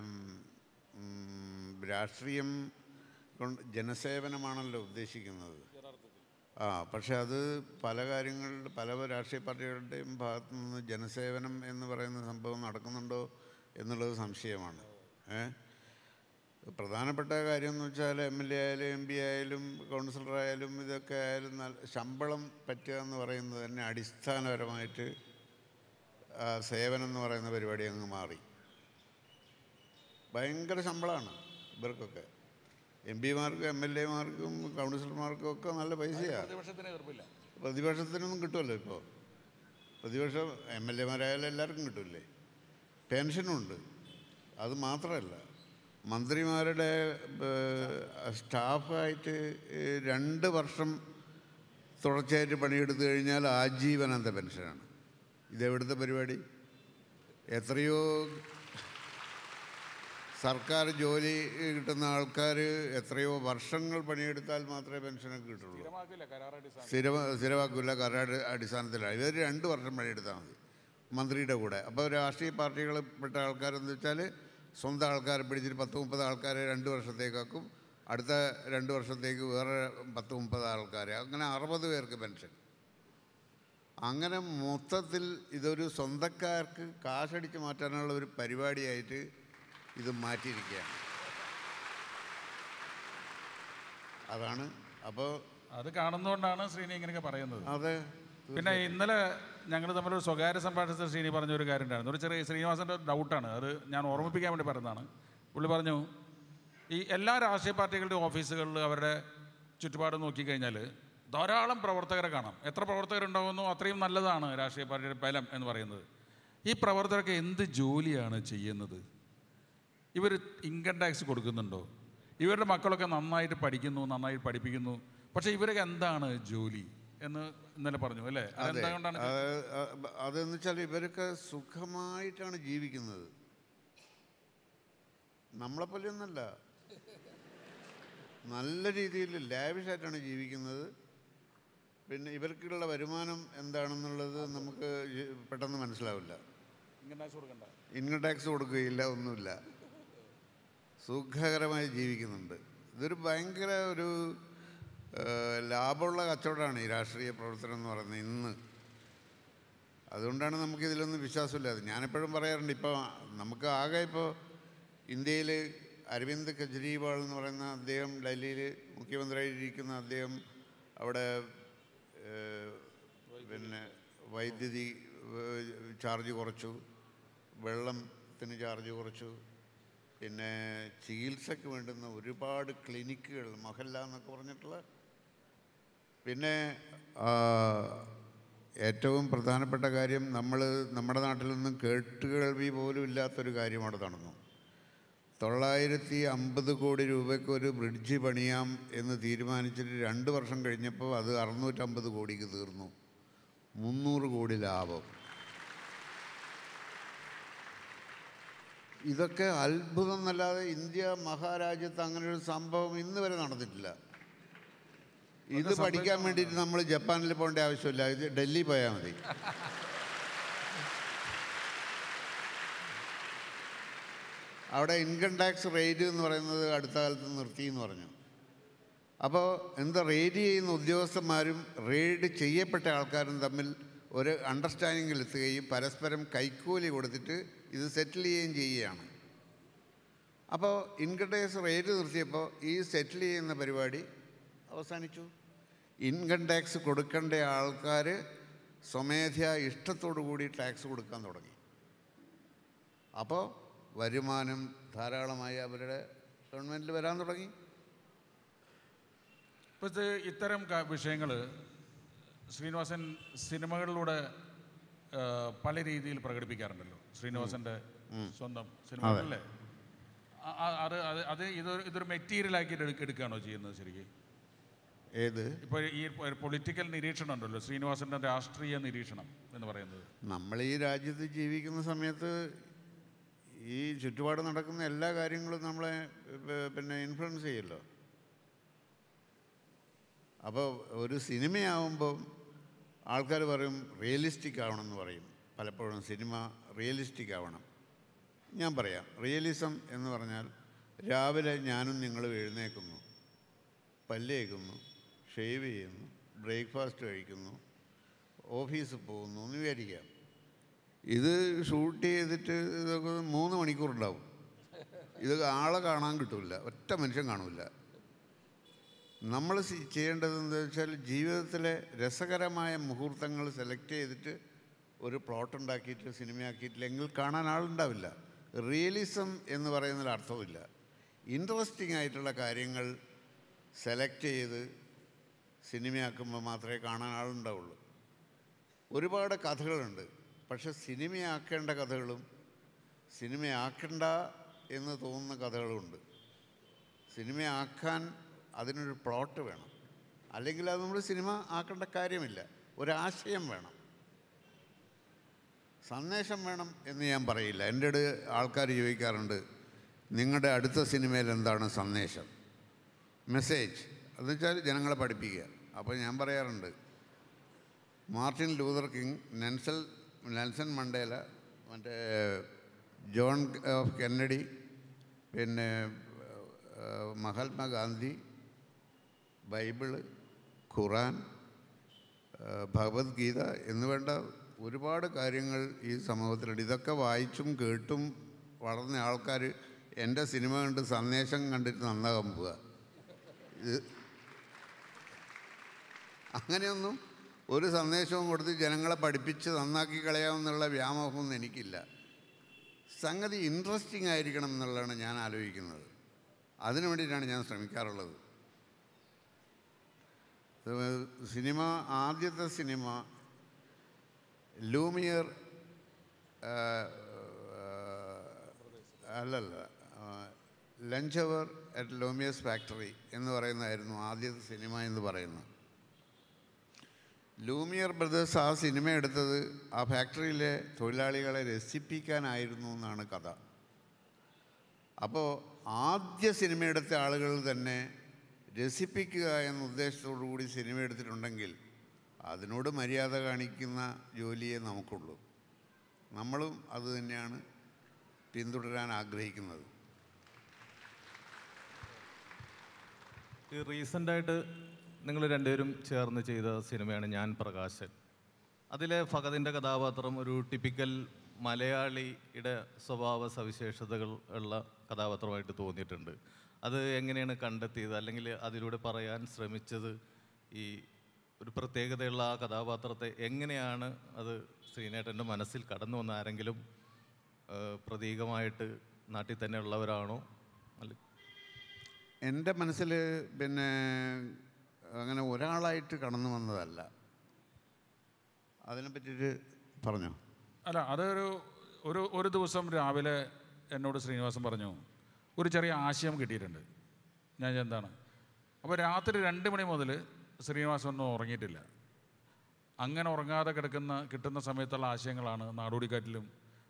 രാഷ്ട്രീയം കൊണ്ട് ജനസേവനമാണല്ലോ ഉദ്ദേശിക്കുന്നത്. ആ പക്ഷെ അത് പല കാര്യങ്ങളുടെ പല രാഷ്ട്രീയ പാർട്ടികളുടെയും ഭാഗത്തു നിന്ന് ജനസേവനം എന്ന് പറയുന്ന സംഭവം നടക്കുന്നുണ്ടോ എന്നുള്ളത് സംശയമാണ്. ഏ പ്രധാനപ്പെട്ട കാര്യം എന്ന് വെച്ചാൽ എം എൽ എ ആയാലും എം പി ആയാലും കൗൺസിലറായാലും ഇതൊക്കെ ആയാലും നല്ല ശമ്പളം പറ്റുക എന്ന് പറയുന്നത് തന്നെ അടിസ്ഥാനപരമായിട്ട് സേവനം എന്ന് പറയുന്ന പരിപാടി അങ്ങ് മാറി. ഭയങ്കര ശമ്പളമാണ് ഇവർക്കൊക്കെ, എം പിമാർക്കും എം എൽ എമാർക്കും കൗൺസിലർമാർക്കും ഒക്കെ നല്ല പൈസയാണ്. പ്രതിപക്ഷത്തിനൊന്നും കിട്ടുമല്ലോ ഇപ്പോൾ. പ്രതിപക്ഷം എം എൽ എമാരായാലും എല്ലാവർക്കും കിട്ടില്ലേ, പെൻഷനുണ്ട്. അത് മാത്രമല്ല, മന്ത്രിമാരുടെ സ്റ്റാഫായിട്ട് രണ്ട് വർഷം തുടർച്ചയായിട്ട് പണിയെടുത്തു കഴിഞ്ഞാൽ ആജീവനാന്ത പെൻഷനാണ്. ഇതെവിടുത്തെ പരിപാടി? എത്രയോ സർക്കാർ ജോലി കിട്ടുന്ന ആൾക്കാർ എത്രയോ വർഷങ്ങൾ പണിയെടുത്താൽ മാത്രമേ പെൻഷനൊക്കെ കിട്ടുള്ളൂ. സ്ഥിര സ്ഥിരമാക്കില്ല, കരാർ അടിസ്ഥാനത്തിലാണ്. ഇവർ രണ്ട് വർഷം പണിയെടുത്താൽ മതി മന്ത്രിയുടെ കൂടെ. അപ്പോൾ രാഷ്ട്രീയ പാർട്ടികളിൽ പെട്ട ആൾക്കാരെന്ന് വെച്ചാൽ സ്വന്തം ആൾക്കാരെ പിടിച്ചിട്ട് പത്ത് മുപ്പത് ആൾക്കാരെ രണ്ട് വർഷത്തേക്കാക്കും, അടുത്ത രണ്ട് വർഷത്തേക്ക് വേറെ പത്ത് മുപ്പത് ആൾക്കാരെ, അങ്ങനെ അറുപത് പേർക്ക് പെൻഷൻ. അങ്ങനെ മൊത്തത്തിൽ ഇതൊരു സ്വന്തക്കാർക്ക് കാശടിച്ച് മാറ്റാനുള്ള ഒരു പരിപാടിയായിട്ട് ഇത് മാറ്റിയിരിക്കുകയാണ്. അതാണ് അപ്പോൾ അത് കാണുന്നതുകൊണ്ടാണ് ശ്രീനി ഇങ്ങനെയൊക്കെ പറയുന്നത്. അതെ. പിന്നെ ഇന്നലെ ഞങ്ങൾ തമ്മിലൊരു സ്വകാര്യ സംഭാഷണത്തിൽ ശ്രീനി പറഞ്ഞൊരു കാര്യം ഉണ്ടായിരുന്നു. ഒരു ചെറിയ ശ്രീനിവാസൻ്റെ ഡൗട്ടാണ്, അത് ഞാൻ ഓർമ്മിപ്പിക്കാൻ വേണ്ടി പറയുന്നതാണ്. പുള്ളി പറഞ്ഞു, ഈ എല്ലാ രാഷ്ട്രീയ പാർട്ടികളുടെയും ഓഫീസുകളിൽ അവരുടെ ചുറ്റുപാട് നോക്കിക്കഴിഞ്ഞാൽ ധാരാളം പ്രവർത്തകരെ കാണാം. എത്ര പ്രവർത്തകരുണ്ടാകുന്നു അത്രയും നല്ലതാണ് രാഷ്ട്രീയ പാർട്ടിയുടെ ബലം എന്ന് പറയുന്നത്. ഈ പ്രവർത്തകരൊക്കെ എന്ത് ജോലിയാണ് ചെയ്യുന്നത്? ഇവർ ഇൻകം ടാക്സ് കൊടുക്കുന്നുണ്ടോ? ഇവരുടെ മക്കളൊക്കെ നന്നായിട്ട് പഠിക്കുന്നു, നന്നായിട്ട് പഠിപ്പിക്കുന്നു, പക്ഷേ ഇവരൊക്കെ എന്താണ് ജോലി എന്ന് ഇന്നലെ പറഞ്ഞു അല്ലേ? അതെന്തുകൊണ്ടാണ്? അതെന്ന് വെച്ചാൽ ഇവരൊക്കെ സുഖമായിട്ടാണ് ജീവിക്കുന്നത്, നമ്മളെപ്പോലെയൊന്നല്ല. നല്ല രീതിയിൽ ലാവിഷായിട്ടാണ് ജീവിക്കുന്നത്. പിന്നെ ഇവർക്കുള്ള വരുമാനം എന്താണെന്നുള്ളത് നമുക്ക് പെട്ടെന്ന് മനസ്സിലാവില്ല. ഇൻകം ടാക്സ് കൊടുക്കുകയില്ല, ഒന്നുമില്ല, സുഖകരമായി ജീവിക്കുന്നുണ്ട്. ഇതൊരു ഭയങ്കര ഒരു ലാഭമുള്ള കച്ചവടമാണ് ഈ രാഷ്ട്രീയ പ്രവർത്തനം എന്ന് പറയുന്നത് ഇന്ന്. അതുകൊണ്ടാണ് നമുക്കിതിലൊന്നും വിശ്വാസമില്ലാതെ. ഞാനെപ്പോഴും പറയാറുണ്ട്, ഇപ്പോൾ നമുക്ക് ആകെ ഇപ്പോൾ ഇന്ത്യയിൽ അരവിന്ദ് കെജ്രിവാൾ എന്ന് പറയുന്ന അദ്ദേഹം ഡൽഹിയിൽ മുഖ്യമന്ത്രിയായിരിക്കുന്ന അദ്ദേഹം അവിടെ പിന്നെ വൈദ്യുതി ചാർജ് കുറച്ചു, വെള്ളത്തിന് ചാർജ് കുറച്ചു, പിന്നെ ചികിത്സയ്ക്ക് വേണ്ടുന്ന ഒരുപാട് ക്ലിനിക്കുകൾ മഹല്ല എന്നൊക്കെ പറഞ്ഞിട്ടുള്ള, പിന്നെ ഏറ്റവും പ്രധാനപ്പെട്ട കാര്യം, നമ്മൾ നമ്മുടെ നാട്ടിൽ നിന്നും കേട്ടുകേൾവി പോലും ഇല്ലാത്തൊരു കാര്യം അവിടെ നടന്നു. തൊള്ളായിരത്തി അമ്പത് കോടി രൂപയ്ക്ക് ഒരു ബ്രിഡ്ജ് പണിയാം എന്ന് തീരുമാനിച്ചിട്ട് രണ്ട് വർഷം കഴിഞ്ഞപ്പോൾ അത് അറുന്നൂറ്റമ്പത് കോടിക്ക് തീർന്നു. മുന്നൂറ് കോടി ലാഭം. ഇതൊക്കെ അത്ഭുതം എന്നല്ലാതെ ഇന്ത്യ മഹാരാജ്യത്ത് അങ്ങനെ ഒരു സംഭവം ഇന്ന് വരെ നടന്നിട്ടില്ല. ഇത് പഠിക്കാൻ വേണ്ടിയിട്ട് നമ്മൾ ജപ്പാനിൽ പോകേണ്ട ആവശ്യമില്ല, ഇത് ഡൽഹി പോയാൽ മതി. അവിടെ ഇൻകം ടാക്സ് റെയ്ഡ് എന്ന് പറയുന്നത് അടുത്ത കാലത്ത് നിർത്തി എന്ന് പറഞ്ഞു. അപ്പോൾ എന്താ, റെയ്ഡ് ചെയ്യുന്ന ഉദ്യോഗസ്ഥന്മാരും റെയ്ഡ് ചെയ്യപ്പെട്ട ആൾക്കാരും തമ്മിൽ ഒരു അണ്ടർസ്റ്റാൻഡിങ്ങിൽ എത്തുകയും പരസ്പരം കൈക്കൂലി കൊടുത്തിട്ട് ഇത് സെറ്റിൽ ചെയ്യുകയും ചെയ്യുകയാണ്. അപ്പോൾ ഇൻകം ടാക്സ് റെയ്ഡ് നിർത്തിയപ്പോൾ ഈ സെറ്റിൽ ചെയ്യുന്ന പരിപാടി അവസാനിച്ചു. ഇൻകം ടാക്സ് കൊടുക്കേണ്ട ആൾക്കാർ സ്വമേധയാ ഇഷ്ടത്തോടു കൂടി ടാക്സ് കൊടുക്കാൻ തുടങ്ങി. അപ്പോൾ വരുമാനം ധാരാളമായി അവരുടെ ഗവൺമെൻറ്റിൽ വരാൻ തുടങ്ങി. ഇപ്പോഴത്തെ ഇത്തരം വിഷയങ്ങൾ ശ്രീനിവാസൻ സിനിമകളിലൂടെ പല രീതിയിൽ പ്രകടിപ്പിക്കാറുണ്ടല്ലോ. ശ്രീനിവാസൻ്റെ സ്വന്തം സിനിമകളല്ലേ, അത് അത് അത് ഇതൊരു ഇതൊരു മെറ്റീരിയലാക്കിയിട്ട് എടുക്കുകയാണോ ചെയ്യുന്നത് ശരിക്കും? ഏത്? ഇപ്പോൾ ഈ പൊളിറ്റിക്കൽ നിരീക്ഷണം ഉണ്ടല്ലോ, ശ്രീനിവാസൻ്റെ രാഷ്ട്രീയ നിരീക്ഷണം എന്ന് പറയുന്നത്. നമ്മൾ ഈ രാജ്യത്ത് ജീവിക്കുന്ന സമയത്ത് ഈ ചുറ്റുപാട് നടക്കുന്ന എല്ലാ കാര്യങ്ങളും നമ്മളെ പിന്നെ ഇൻഫ്ലുവൻസ് ചെയ്യുമല്ലോ. അപ്പോൾ ഒരു സിനിമയാവുമ്പം ആൾക്കാർ പറയും റിയലിസ്റ്റിക് ആവണമെന്ന് പറയും. പലപ്പോഴും സിനിമ റിയലിസ്റ്റിക് ആവണം. ഞാൻ പറയാം, റിയലിസം എന്ന് പറഞ്ഞാൽ രാവിലെ ഞാനും നിങ്ങളും എഴുന്നേൽക്കുന്നു, പല്ല് തേക്കുന്നു, ഷേവ് ചെയ്യുന്നു, ബ്രേക്ക്ഫാസ്റ്റ് കഴിക്കുന്നു, ഓഫീസിൽ പോകുന്നു എന്ന് വിചാരിക്കാം. ഇത് ഷൂട്ട് ചെയ്തിട്ട് ഇതൊക്കെ മൂന്ന് മണിക്കൂറുണ്ടാവും. ഇത് ആളെ കാണാൻ കിട്ടില്ല, ഒറ്റ മനുഷ്യൻ കാണില്ല. നമ്മൾ ചെയ്യേണ്ടത് എന്താ വെച്ചാൽ ജീവിതത്തിലെ രസകരമായ മുഹൂർത്തങ്ങൾ സെലക്ട് ചെയ്തിട്ട് ഒരു പ്ലോട്ട് ഉണ്ടാക്കിയിട്ട് സിനിമയാക്കിയിട്ടില്ലെങ്കിൽ കാണാൻ ആളുണ്ടാവില്ല. റിയലിസം എന്ന് പറയുന്നതിൽ അർത്ഥമില്ല. ഇൻട്രസ്റ്റിംഗ് ആയിട്ടുള്ള കാര്യങ്ങൾ സെലക്ട് ചെയ്ത് സിനിമയാക്കുമ്പോൾ മാത്രമേ കാണാൻ ആളുണ്ടാവുള്ളൂ. ഒരുപാട് കഥകളുണ്ട്, പക്ഷെ സിനിമയാക്കേണ്ട കഥകളും സിനിമയാക്കണ്ട എന്ന് തോന്നുന്ന കഥകളുമുണ്ട്. സിനിമയാക്കാൻ അതിനൊരു പ്ലോട്ട് വേണം, അല്ലെങ്കിൽ അത് നമ്മൾ സിനിമ ആക്കേണ്ട കാര്യമില്ല. ഒരാശയം വേണം, സന്ദേശം വേണം എന്ന് ഞാൻ പറയില്ല. എൻ്റെ അടുത്ത് ആൾക്കാർ ചോദിക്കാറുണ്ട്, നിങ്ങളുടെ അടുത്ത സിനിമയിൽ എന്താണ് സന്ദേശം, മെസ്സേജ്? എന്ന് വെച്ചാൽ ജനങ്ങളെ പഠിപ്പിക്കുക. അപ്പോൾ ഞാൻ പറയാറുണ്ട്, Martin Luther King, Nelson Nelson Mandela, മറ്റേ ജോൺ എഫ് കെന്നഡി, പിന്നെ മഹാത്മാഗാന്ധി, ബൈബിള്, ഖുറാൻ, ഭഗവത്ഗീത എന്ന് വേണ്ട ഒരുപാട് കാര്യങ്ങൾ ഈ സമൂഹത്തിലുണ്ട്. ഇതൊക്കെ വായിച്ചും കേട്ടും വളർന്ന ആൾക്കാർ എൻ്റെ സിനിമ കണ്ട് സന്ദേശം കണ്ടിട്ട് നന്നാകാൻ പോവുക. ഇത് അങ്ങനെയൊന്നും ഒരു സന്ദേശവും കൊടുത്ത് ജനങ്ങളെ പഠിപ്പിച്ച് നന്നാക്കി കളയാമെന്നുള്ള വ്യാമോഹമൊന്നും എനിക്കില്ല. സംഗതി ഇൻട്രസ്റ്റിംഗ് ആയിരിക്കണം എന്നുള്ളതാണ് ഞാൻ ആലോചിക്കുന്നത്. അതിനു വേണ്ടിയിട്ടാണ് ഞാൻ ശ്രമിക്കാറുള്ളത്. സിനിമ, ആദ്യത്തെ സിനിമ ലൂമിയർ അല്ലല്ല lunch hour at Lumieres factory എന്ന് പറയുന്നതായിരുന്നു ആദ്യത്തെ സിനിമ എന്ന് പറയുന്നത്. ലൂമിയർ ബ്രദേഴ്സ് ആ സിനിമ എടുത്തത് ആ ഫാക്ടറിയിലെ തൊഴിലാളികളെ രസിപ്പിക്കാനായിരുന്നു എന്നാണ് കഥ. അപ്പോൾ ആദ്യ സിനിമ എടുത്ത ആളുകൾ തന്നെ രസിപ്പിക്കുക എന്ന ഉദ്ദേശത്തോടു കൂടി സിനിമ എടുത്തിട്ടുണ്ടെങ്കിൽ അതിനോട് മര്യാദ കാണിക്കുന്ന ജോലിയെ നമുക്കുള്ളൂ. നമ്മളും അത് തന്നെയാണ് പിന്തുടരാൻ ആഗ്രഹിക്കുന്നത്. ഈ റീസെൻ്റായിട്ട് നിങ്ങൾ രണ്ടുപേരും ചേർന്ന് ചെയ്ത സിനിമയാണ് ഞാൻ പ്രകാശൻ. അതിലെ ഫഹദിൻ്റെ കഥാപാത്രം ഒരു ടിപ്പിക്കൽ മലയാളിയുടെ സ്വഭാവ സവിശേഷതകൾ ഉള്ള കഥാപാത്രമായിട്ട് തോന്നിയിട്ടുണ്ട്. അത് എങ്ങനെയാണ് കണ്ടെത്തിയത്, അല്ലെങ്കിൽ അതിലൂടെ പറയാൻ ശ്രമിച്ചത്? ഈ ഒരു പ്രത്യേകതയുള്ള ആ കഥാപാത്രത്തെ എങ്ങനെയാണ് അത് ശ്രീനേട്ടൻ്റെ മനസ്സിൽ കടന്നു വന്ന? ആരെങ്കിലും പ്രതീകമായിട്ട് നാട്ടിൽ തന്നെ ഉള്ളവരാണോ? അല്ല, എൻ്റെ മനസ്സിൽ പിന്നെ അങ്ങനെ ഒരാളായിട്ട് കടന്നു വന്നതല്ല. അതിനെ പറ്റിയിട്ട് പറഞ്ഞോ? അല്ല, അതൊരു ഒരു ഒരു ദിവസം രാവിലെ എന്നോട് ശ്രീനിവാസൻ പറഞ്ഞു, ഒരു ചെറിയ ആശയം കിട്ടിയിട്ടുണ്ട്. ഞാൻ എന്താണ്, അപ്പോൾ രാത്രി രണ്ട് മണി മുതൽ ശ്രീനിവാസൻ ഒന്നും ഉറങ്ങിയിട്ടില്ല. അങ്ങനെ ഉറങ്ങാതെ കിടക്കുന്ന കിട്ടുന്ന സമയത്തുള്ള ആശയങ്ങളാണ് നാടോടിക്കാറ്റിലും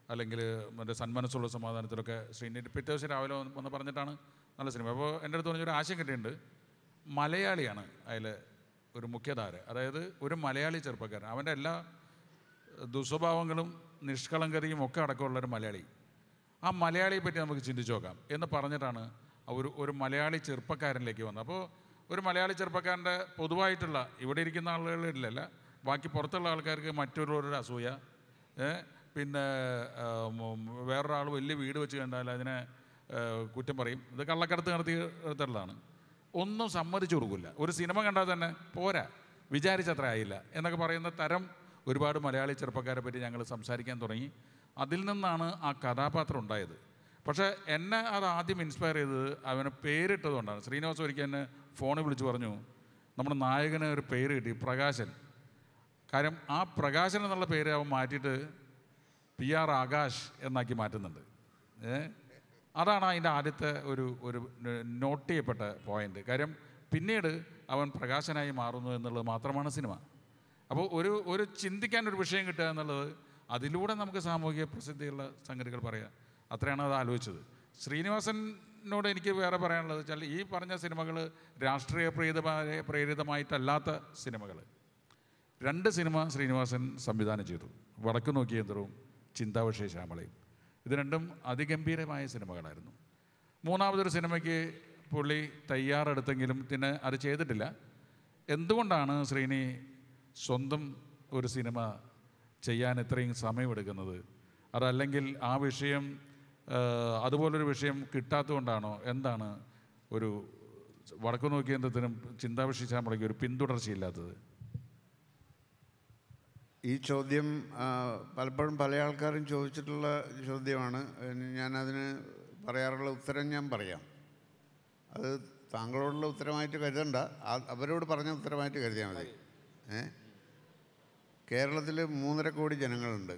അല്ലെങ്കിൽ മറ്റേ സന്മനസ്സുള്ള സമാധാനത്തിലൊക്കെ ശ്രീനി പിറ്റേ ദിവസം രാവിലെ വന്ന് പറഞ്ഞിട്ടാണ് നല്ല സിനിമ. അപ്പോൾ എൻ്റെ അടുത്ത് പറഞ്ഞൊരു ആശയം കിട്ടിയിട്ടുണ്ട്. മലയാളിയാണ് അതിൽ ഒരു മുഖ്യധാര, അതായത് ഒരു മലയാളി ചെറുപ്പക്കാരൻ, അവൻ്റെ എല്ലാ ദുസ്വഭാവങ്ങളും നിഷ്കളങ്കതയും ഒക്കെ അടക്കമുള്ളൊരു മലയാളി. ആ മലയാളിയെ പറ്റി നമുക്ക് ചിന്തിച്ച് നോക്കാം എന്ന് പറഞ്ഞിട്ടാണ് ഒരു ഒരു മലയാളി ചെറുപ്പക്കാരനിലേക്ക് വന്നത്. അപ്പോൾ ഒരു മലയാളി ചെറുപ്പക്കാരൻ്റെ പൊതുവായിട്ടുള്ള ഇവിടെ ഇരിക്കുന്ന ആളുകളിലല്ല, ബാക്കി പുറത്തുള്ള ആൾക്കാർക്ക് മറ്റൊരു അസൂയ, പിന്നെ വേറൊരാൾ വലിയ വീട് വെച്ച് കണ്ടാൽ അതിനെ കുറ്റം പറയും, ഇത് കള്ളക്കടത്ത് നടത്തി എടുത്തുള്ളതാണ്. ഒന്നും സമ്മതിച്ചു കൊടുക്കില്ല. ഒരു സിനിമ കണ്ടാൽ തന്നെ പോരാ, വിചാരിച്ചത്ര ആയില്ല എന്നൊക്കെ പറയുന്ന തരം ഒരുപാട് മലയാളി ചെറുപ്പക്കാരെ പറ്റി ഞങ്ങൾ സംസാരിക്കാൻ തുടങ്ങി. അതിൽ നിന്നാണ് ആ കഥാപാത്രം ഉണ്ടായത്. പക്ഷേ എന്നെ അത് ആദ്യം ഇൻസ്പയർ ചെയ്തത് അവന് പേരിട്ടതുകൊണ്ടാണ്. ശ്രീനിവാസൻ ഒരിക്കൽ എന്നെ ഫോണിൽ വിളിച്ച് പറഞ്ഞു, നമ്മുടെ നായകന് ഒരു പേര് കിട്ടി, പ്രകാശൻ. കാര്യം ആ പ്രകാശൻ എന്നുള്ള പേര് അവൻ മാറ്റിയിട്ട് പി ആർ ആകാശ് എന്നാക്കി മാറ്റുന്നുണ്ട്. ഏ അതാണ് അതിൻ്റെ ആദ്യത്തെ ഒരു ഒരു നോട്ട് ചെയ്യപ്പെട്ട പോയിൻ്റ്. കാര്യം പിന്നീട് അവൻ പ്രകാശനായി മാറുന്നു എന്നുള്ളത് മാത്രമാണ് സിനിമ. അപ്പോൾ ഒരു ഒരു ചിന്തിക്കാനൊരു വിഷയം കിട്ടുക എന്നുള്ളത്, അതിലൂടെ നമുക്ക് സാമൂഹിക പ്രസിദ്ധിയുള്ള സംഗതികൾ പറയാം. അത്രയാണ് അത് ആലോചിച്ചത്. ശ്രീനിവാസനോട് എനിക്ക് വേറെ പറയാനുള്ളത് വെച്ചാൽ, ഈ പറഞ്ഞ സിനിമകൾ രാഷ്ട്രീയ പ്രേരിതമായ പ്രേരിതമായിട്ടല്ലാത്ത സിനിമകൾ, രണ്ട് സിനിമ ശ്രീനിവാസൻ സംവിധാനം ചെയ്തു, വടക്ക് നോക്കിയ യന്ത്രവും ചിന്താവിഷയ ശ്യാമളയും. ഇത് രണ്ടും അതിഗംഭീരമായ സിനിമകളായിരുന്നു. മൂന്നാമതൊരു സിനിമയ്ക്ക് പുള്ളി തയ്യാറെടുത്തെങ്കിലും പിന്നെ അത് ചെയ്തിട്ടില്ല. എന്തുകൊണ്ടാണ് ശ്രീനി സ്വന്തം ഒരു സിനിമ ചെയ്യാൻ ഇത്രയും സമയമെടുക്കുന്നത്? അതല്ലെങ്കിൽ ആ വിഷയം അതുപോലൊരു വിഷയം കിട്ടാത്തതുകൊണ്ടാണോ? എന്താണ് ഒരു വടക്കു നോക്കിയ യന്ത്രത്തിനും ചിന്താവിഷയ ശ്യാമളയ്ക്കും ഒരു പിന്തുടർച്ചയില്ലാത്തത്? ഈ ചോദ്യം പലപ്പോഴും പല ആൾക്കാരും ചോദിച്ചിട്ടുള്ള ചോദ്യമാണ്. ഞാനതിന് പറയാറുള്ള ഉത്തരം ഞാൻ പറയാം. അത് താങ്കളോടുള്ള ഉത്തരമായിട്ട് കരുതണ്ട, അവരോട് പറഞ്ഞ ഉത്തരമായിട്ട് കരുതിയാൽ മതി. ഏ കേരളത്തിൽ മൂന്നര കോടി ജനങ്ങളുണ്ട്.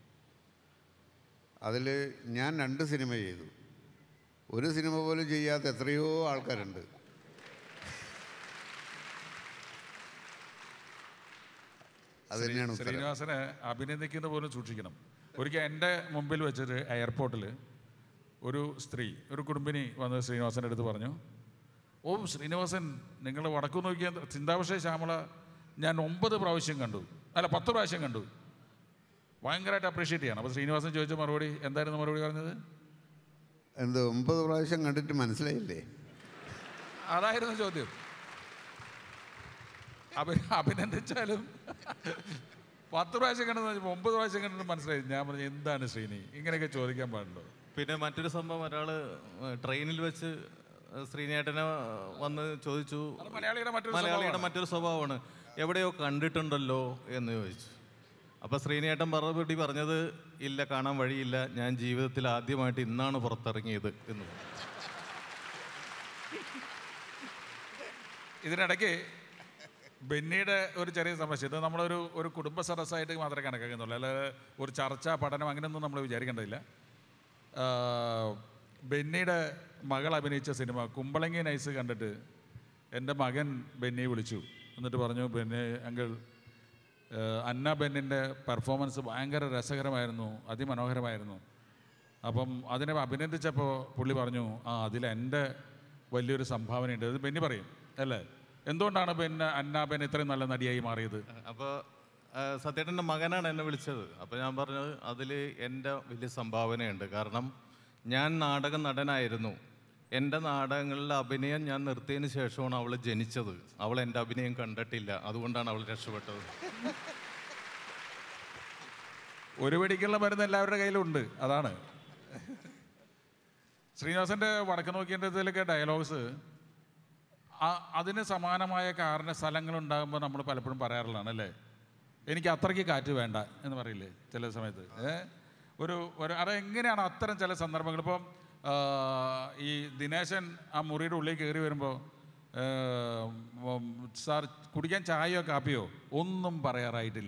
അതിൽ ഞാൻ രണ്ട് സിനിമ ചെയ്തു. ഒരു സിനിമ പോലും ചെയ്യാത്ത എത്രയോ ആൾക്കാരുണ്ട്. ശ്രീനിവാസനെ അഭിനന്ദിക്കുന്ന പോലും സൂക്ഷിക്കണം. ഒരിക്കൽ എൻ്റെ മുമ്പിൽ വെച്ചിട്ട് എയർപോർട്ടിൽ ഒരു സ്ത്രീ, ഒരു കുടുംബിനി വന്ന് ശ്രീനിവാസൻ്റെ അടുത്ത് പറഞ്ഞു, ഓ ശ്രീനിവാസൻ, നിങ്ങൾ വടക്കു നോക്കിയ ചിന്താവിഷയ ശ്യാമള ഞാൻ ഒമ്പത് പ്രാവശ്യം കണ്ടു, അല്ല പത്ത് പ്രാവശ്യം കണ്ടു, ഭയങ്കരമായിട്ട് അപ്രീഷിയേറ്റ് ചെയ്യണം. അപ്പോൾ ശ്രീനിവാസൻ ചോദിച്ച മറുപടി എന്തായിരുന്നു? മറുപടി പറഞ്ഞത് എന്ത് ഒമ്പത് പ്രാവശ്യം കണ്ടിട്ട് മനസ്സിലായില്ലേ? അതായിരുന്നു ചോദ്യം. അഭി അഭിനന്ദിച്ചാലും പത്ത് പ്രാവശ്യം കണ്ടെന്ന് പറഞ്ഞപ്പോൾ ഒമ്പത് പ്രാവശ്യം കണ്ടിട്ട് മനസ്സിലായി. ഞാൻ പറഞ്ഞു, എന്താണ് ശ്രീനി, ഇങ്ങനെയൊക്കെ ചോദിക്കാൻ പാടുണ്ടോ? പിന്നെ മറ്റൊരു സംഭവം, ഒരാൾ ട്രെയിനിൽ വെച്ച് ശ്രീനേട്ടനെ വന്ന് ചോദിച്ചു, മലയാളിയുടെ മലയാളിയുടെ മറ്റൊരു സ്വഭാവമാണ്, എവിടെയോ കണ്ടിട്ടുണ്ടല്ലോ എന്ന് ചോദിച്ചു. അപ്പോൾ ശ്രീനേട്ടൻ മറുപടി പറഞ്ഞത്, ഇല്ല, കാണാൻ വഴിയില്ല, ഞാൻ ജീവിതത്തിൽ ആദ്യമായിട്ട് ഇന്നാണ് പുറത്തിറങ്ങിയത് എന്ന് പറഞ്ഞു. ഇതിനിടയ്ക്ക് ബെന്നിയുടെ ഒരു ചെറിയ സമസ്യ, ഇത് നമ്മളൊരു ഒരു കുടുംബ സദസ്സായിട്ട് മാത്രമേ കണക്കാക്കുന്നുള്ളൂ, അല്ലാതെ ഒരു ചർച്ച പഠനം അങ്ങനെയൊന്നും നമ്മൾ വിചാരിക്കേണ്ടതില്ല. ബെന്നിയുടെ മകൾ അഭിനയിച്ച സിനിമ കുമ്പളങ്ങി നൈസ് കണ്ടിട്ട് എൻ്റെ മകൻ ബെന്നിയെ വിളിച്ചു. എന്നിട്ട് പറഞ്ഞു, ബെന്നി അങ്കിൾ, അന്ന ബെന്നിൻ്റെ പെർഫോമൻസ് ഭയങ്കര രസകരമായിരുന്നു, അതിമനോഹരമായിരുന്നു. അപ്പം അതിനെ അഭിനന്ദിച്ചപ്പോൾ പുള്ളി പറഞ്ഞു, ആ അതിൽ എൻ്റെ വലിയൊരു സംഭാവനയുണ്ട്. അത് ബെന്നി പറയും അല്ലേ, എന്തുകൊണ്ടാണ് പിന്നെ അന്ന ബെൻ ഇത്രയും നല്ല നടിയായി മാറിയത്? അപ്പോൾ സത്യേട്ടൻ്റെ മകനാണ് എന്നെ വിളിച്ചത്. അപ്പോൾ ഞാൻ പറഞ്ഞത്, അതിൽ എൻ്റെ വലിയ സംഭാവനയുണ്ട്. കാരണം ഞാൻ നാടക നടനായിരുന്നു. എൻ്റെ നാടകങ്ങളിലെ അഭിനയം ഞാൻ നിർത്തിയതിന് ശേഷമാണ് അവൾ ജനിച്ചത്. അവൾ എൻ്റെ അഭിനയം കണ്ടിട്ടില്ല, അതുകൊണ്ടാണ് അവൾ രക്ഷപ്പെട്ടത്. ഒരു വെടിക്കുള്ള മരുന്ന് എല്ലാവരുടെ കയ്യിലുണ്ട്, അതാണ്. ശ്രീനിവാസൻ്റെ വടക്ക് നോക്കിയതിലൊക്കെ ഡയലോഗ്സ് അതിന് സമാനമായ കാരണ സ്ഥലങ്ങളുണ്ടാകുമ്പോൾ നമ്മൾ പലപ്പോഴും പറയാറുള്ളതാണ് അല്ലേ, എനിക്ക് അത്രയ്ക്ക് കാറ്റ് വേണ്ട എന്ന് പറയില്ലേ ചില സമയത്ത്. ഒരു ഒരു അതെങ്ങനെയാണ് അത്തരം ചില സന്ദർഭങ്ങൾ? ഇപ്പം ഈ ദിനേശൻ ആ മുറിയുടെ ഉള്ളിൽ കയറി വരുമ്പോൾ, സാർ കുടിക്കാൻ ചായയോ കാപ്പിയോ ഒന്നും പറയാറായിട്ടില്ല.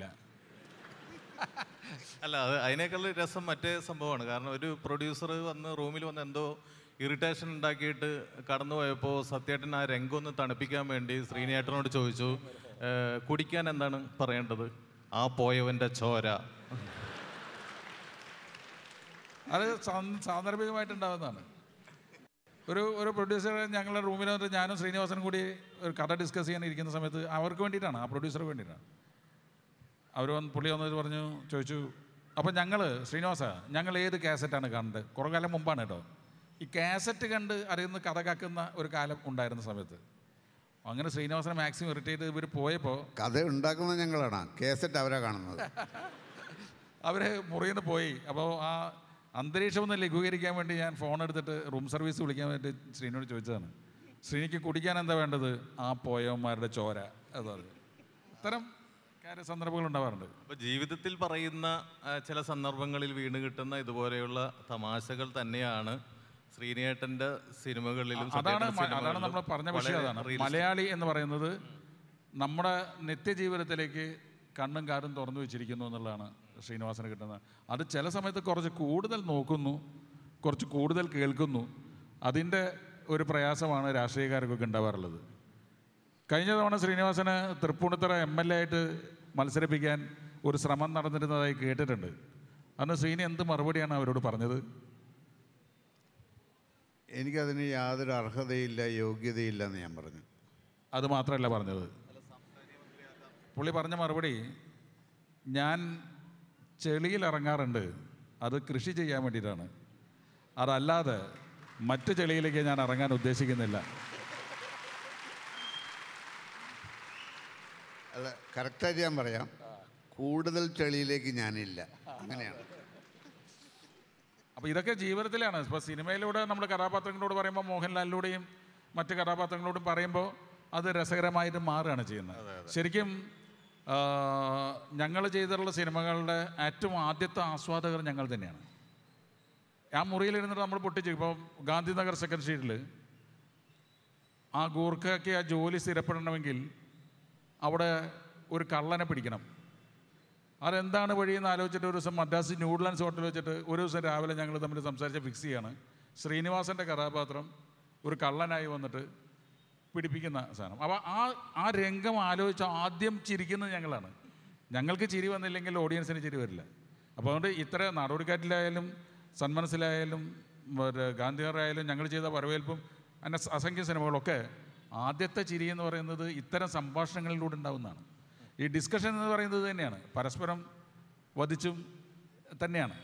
അല്ല, അത് അതിനേക്കാൾ രസം മറ്റേ സംഭവമാണ്. കാരണം ഒരു പ്രൊഡ്യൂസർ വന്ന് റൂമിൽ വന്ന് എന്തോ ഇറിറ്റേഷൻ ഉണ്ടാക്കിയിട്ട് കടന്നു പോയപ്പോൾ സത്യേട്ടൻ ആ രംഗം ഒന്ന് തണുപ്പിക്കാൻ വേണ്ടി ശ്രീനേട്ടനോട് ചോദിച്ചു, കുടിക്കാൻ എന്താണ് പറയേണ്ടത്? ആ പോയവൻ്റെ ചോര. അത് സാന്ദർഭികമായിട്ടുണ്ടാകുന്നതാണ്. ഒരു ഒരു പ്രൊഡ്യൂസർ ഞങ്ങളുടെ റൂമിൽ വന്നിട്ട് ഞാനും ശ്രീനിവാസനും കൂടി ഒരു കഥ ഡിസ്കസ് ചെയ്യാൻ ഇരിക്കുന്ന സമയത്ത് അവർക്ക് വേണ്ടിയിട്ടാണ്, ആ പ്രൊഡ്യൂസർക്ക് വേണ്ടിയിട്ടാണ്. അവർ വന്ന് പുള്ളി വന്നിട്ട് പറഞ്ഞു, ചോദിച്ചു, അപ്പോൾ ഞങ്ങൾ ശ്രീനിവാസ ഞങ്ങൾ ഏത് കാസറ്റാണ് കണ്ടത്? കുറേ കാലം മുമ്പാണ് കേട്ടോ. ഈ കാസറ്റ് കണ്ട് അറിയുന്ന കഥ കാക്കുന്ന ഒരു കാലം ഉണ്ടായിരുന്ന സമയത്ത് അങ്ങനെ ശ്രീനിവാസനെ മാക്സിമം ഇറിറ്റേറ്റ് ചെയ്ത് ഇവർ പോയപ്പോൾ, കഥ ഉണ്ടാക്കുന്നത് ഞങ്ങളാണ്, കാസറ്റ് അവരാ കാണുന്നത്. അവർ മുറിയിൽ നിന്ന് പോയി. അപ്പോൾ ആ അന്തരീക്ഷം ഒന്ന് ലഘൂകരിക്കാൻ വേണ്ടി ഞാൻ ഫോൺ എടുത്തിട്ട് റൂം സർവീസ് വിളിക്കാൻ വേണ്ടി ശ്രീനോട് ചോദിച്ചതാണ്. ശ്രീനിക്ക് കുടിക്കാൻ എന്താ വേണ്ടത്? ആ പോയവന്മാരുടെ ചോര. അതാണ് ഇത്തരം കാര്യ സന്ദർഭങ്ങൾ ഉണ്ടാവാറുണ്ട്. അപ്പോൾ ജീവിതത്തിൽ പറയുന്ന ചില സന്ദർഭങ്ങളിൽ വീണ് കിട്ടുന്ന ഇതുപോലെയുള്ള തമാശകൾ തന്നെയാണ് ശ്രീനേട്ടൻ്റെ സിനിമകളിലും. അതാണ് അതാണ് നമ്മൾ പറഞ്ഞ വിഷയം. അതാണ് മലയാളി എന്ന് പറയുന്നത് നമ്മുടെ നിത്യജീവിതത്തിലേക്ക് കണ്ണും കാതും തുറന്നു വെച്ചിരിക്കുന്നു എന്നുള്ളതാണ് ശ്രീനിവാസന് കിട്ടുന്നത്. അത് ചില സമയത്ത് കുറച്ച് കൂടുതൽ നോക്കുന്നു, കുറച്ച് കൂടുതൽ കേൾക്കുന്നു. അതിൻ്റെ ഒരു പ്രയാസമാണ് രാഷ്ട്രീയക്കാർക്കൊക്കെ ഉണ്ടാവാറുള്ളത്. കഴിഞ്ഞ തവണ ശ്രീനിവാസന് തൃപ്പൂണിത്തുറ എം എൽ എ ആയിട്ട് മത്സരിപ്പിക്കാൻ ഒരു ശ്രമം നടന്നിരുന്നതായി കേട്ടിട്ടുണ്ട്. അന്ന് ശ്രീനി എന്ത് മറുപടിയാണ് അവരോട് പറഞ്ഞത്? എനിക്കതിന് യാതൊരു അർഹതയില്ല, യോഗ്യതയില്ല എന്ന് ഞാൻ പറഞ്ഞു. അത് മാത്രമല്ല പറഞ്ഞത്, പുള്ളി പറഞ്ഞ മറുപടി, ഞാൻ ചെളിയിൽ ഇറങ്ങാറുണ്ട്, അത് കൃഷി ചെയ്യാൻ വേണ്ടിയിട്ടാണ്, അതല്ലാതെ മറ്റ് ചെളിയിലേക്ക് ഞാൻ ഇറങ്ങാൻ ഉദ്ദേശിക്കുന്നില്ല. അല്ല, കറക്റ്റായിട്ട് ഞാൻ പറയാം, കൂടുതൽ ചെളിയിലേക്ക് ഞാനില്ല, അങ്ങനെയാണ്. അപ്പോൾ ഇതൊക്കെ ജീവിതത്തിലാണ്. ഇപ്പോൾ സിനിമയിലൂടെ നമ്മൾ കഥാപാത്രങ്ങളോട് പറയുമ്പോൾ, മോഹൻലാലിലൂടെയും മറ്റ് കഥാപാത്രങ്ങളോടും പറയുമ്പോൾ അത് രസകരമായിട്ട് മാറുകയാണ് ചെയ്യുന്നത്. ശരിക്കും ഞങ്ങൾ ചെയ്തിട്ടുള്ള സിനിമകളുടെ ഏറ്റവും ആദ്യത്തെ ആസ്വാദകർ ഞങ്ങൾ തന്നെയാണ്. ആ മുറിയിലിരുന്നിട്ട് നമ്മൾ പൊട്ടിച്ചു. ഇപ്പോൾ ഗാന്ധിനഗർ സെക്കൻഡ് സ്ട്രീറ്റിൽ ആ ഗൂർഖയ്ക്ക് ആ ജോലി സ്ഥിരപ്പെടണമെങ്കിൽ അവിടെ ഒരു കള്ളനെ പിടിക്കണം. അതെന്താണ് വഴിയെന്ന് ആലോചിച്ചിട്ട് ഒരു ദിവസം മദ്രാസ് ന്യൂഡ്ലാൻഡ്സ് ഹോട്ടൽ വെച്ചിട്ട് ഒരു ദിവസം രാവിലെ ഞങ്ങൾ തമ്മിൽ സംസാരിച്ച് ഫിക്സ് ചെയ്യാണ്. ശ്രീനിവാസൻ്റെ കഥാപാത്രം ഒരു കള്ളനായി വന്നിട്ട് പിടിപ്പിക്കുന്ന സാധനം. അപ്പോൾ ആ ആ രംഗം ആലോചിച്ച് ആദ്യം ചിരിക്കുന്നത് ഞങ്ങളാണ്. ഞങ്ങൾക്ക് ചിരി വന്നില്ലെങ്കിൽ ഓഡിയൻസിന് ചിരി വരില്ല. അപ്പോൾ അതുകൊണ്ട് ഇത്ര നാടോടിക്കാറ്റിലായാലും സന്മനസ്സിലായാലും ഗാന്ധിനഗറായാലും ഞങ്ങൾ ചെയ്ത വരവേൽപ്പും അങ്ങനെ അസംഖ്യ സിനിമകളൊക്കെ ആദ്യത്തെ ചിരി എന്ന് പറയുന്നത് ഇത്തരം സംഭാഷണങ്ങളിലൂടെ ഉണ്ടാകുന്നതാണ്. ഈ ഡിസ്കഷൻ എന്ന് പറയുന്നത് തന്നെയാണ്, പരസ്പരം വധിച്ചും തന്നെയാണ്,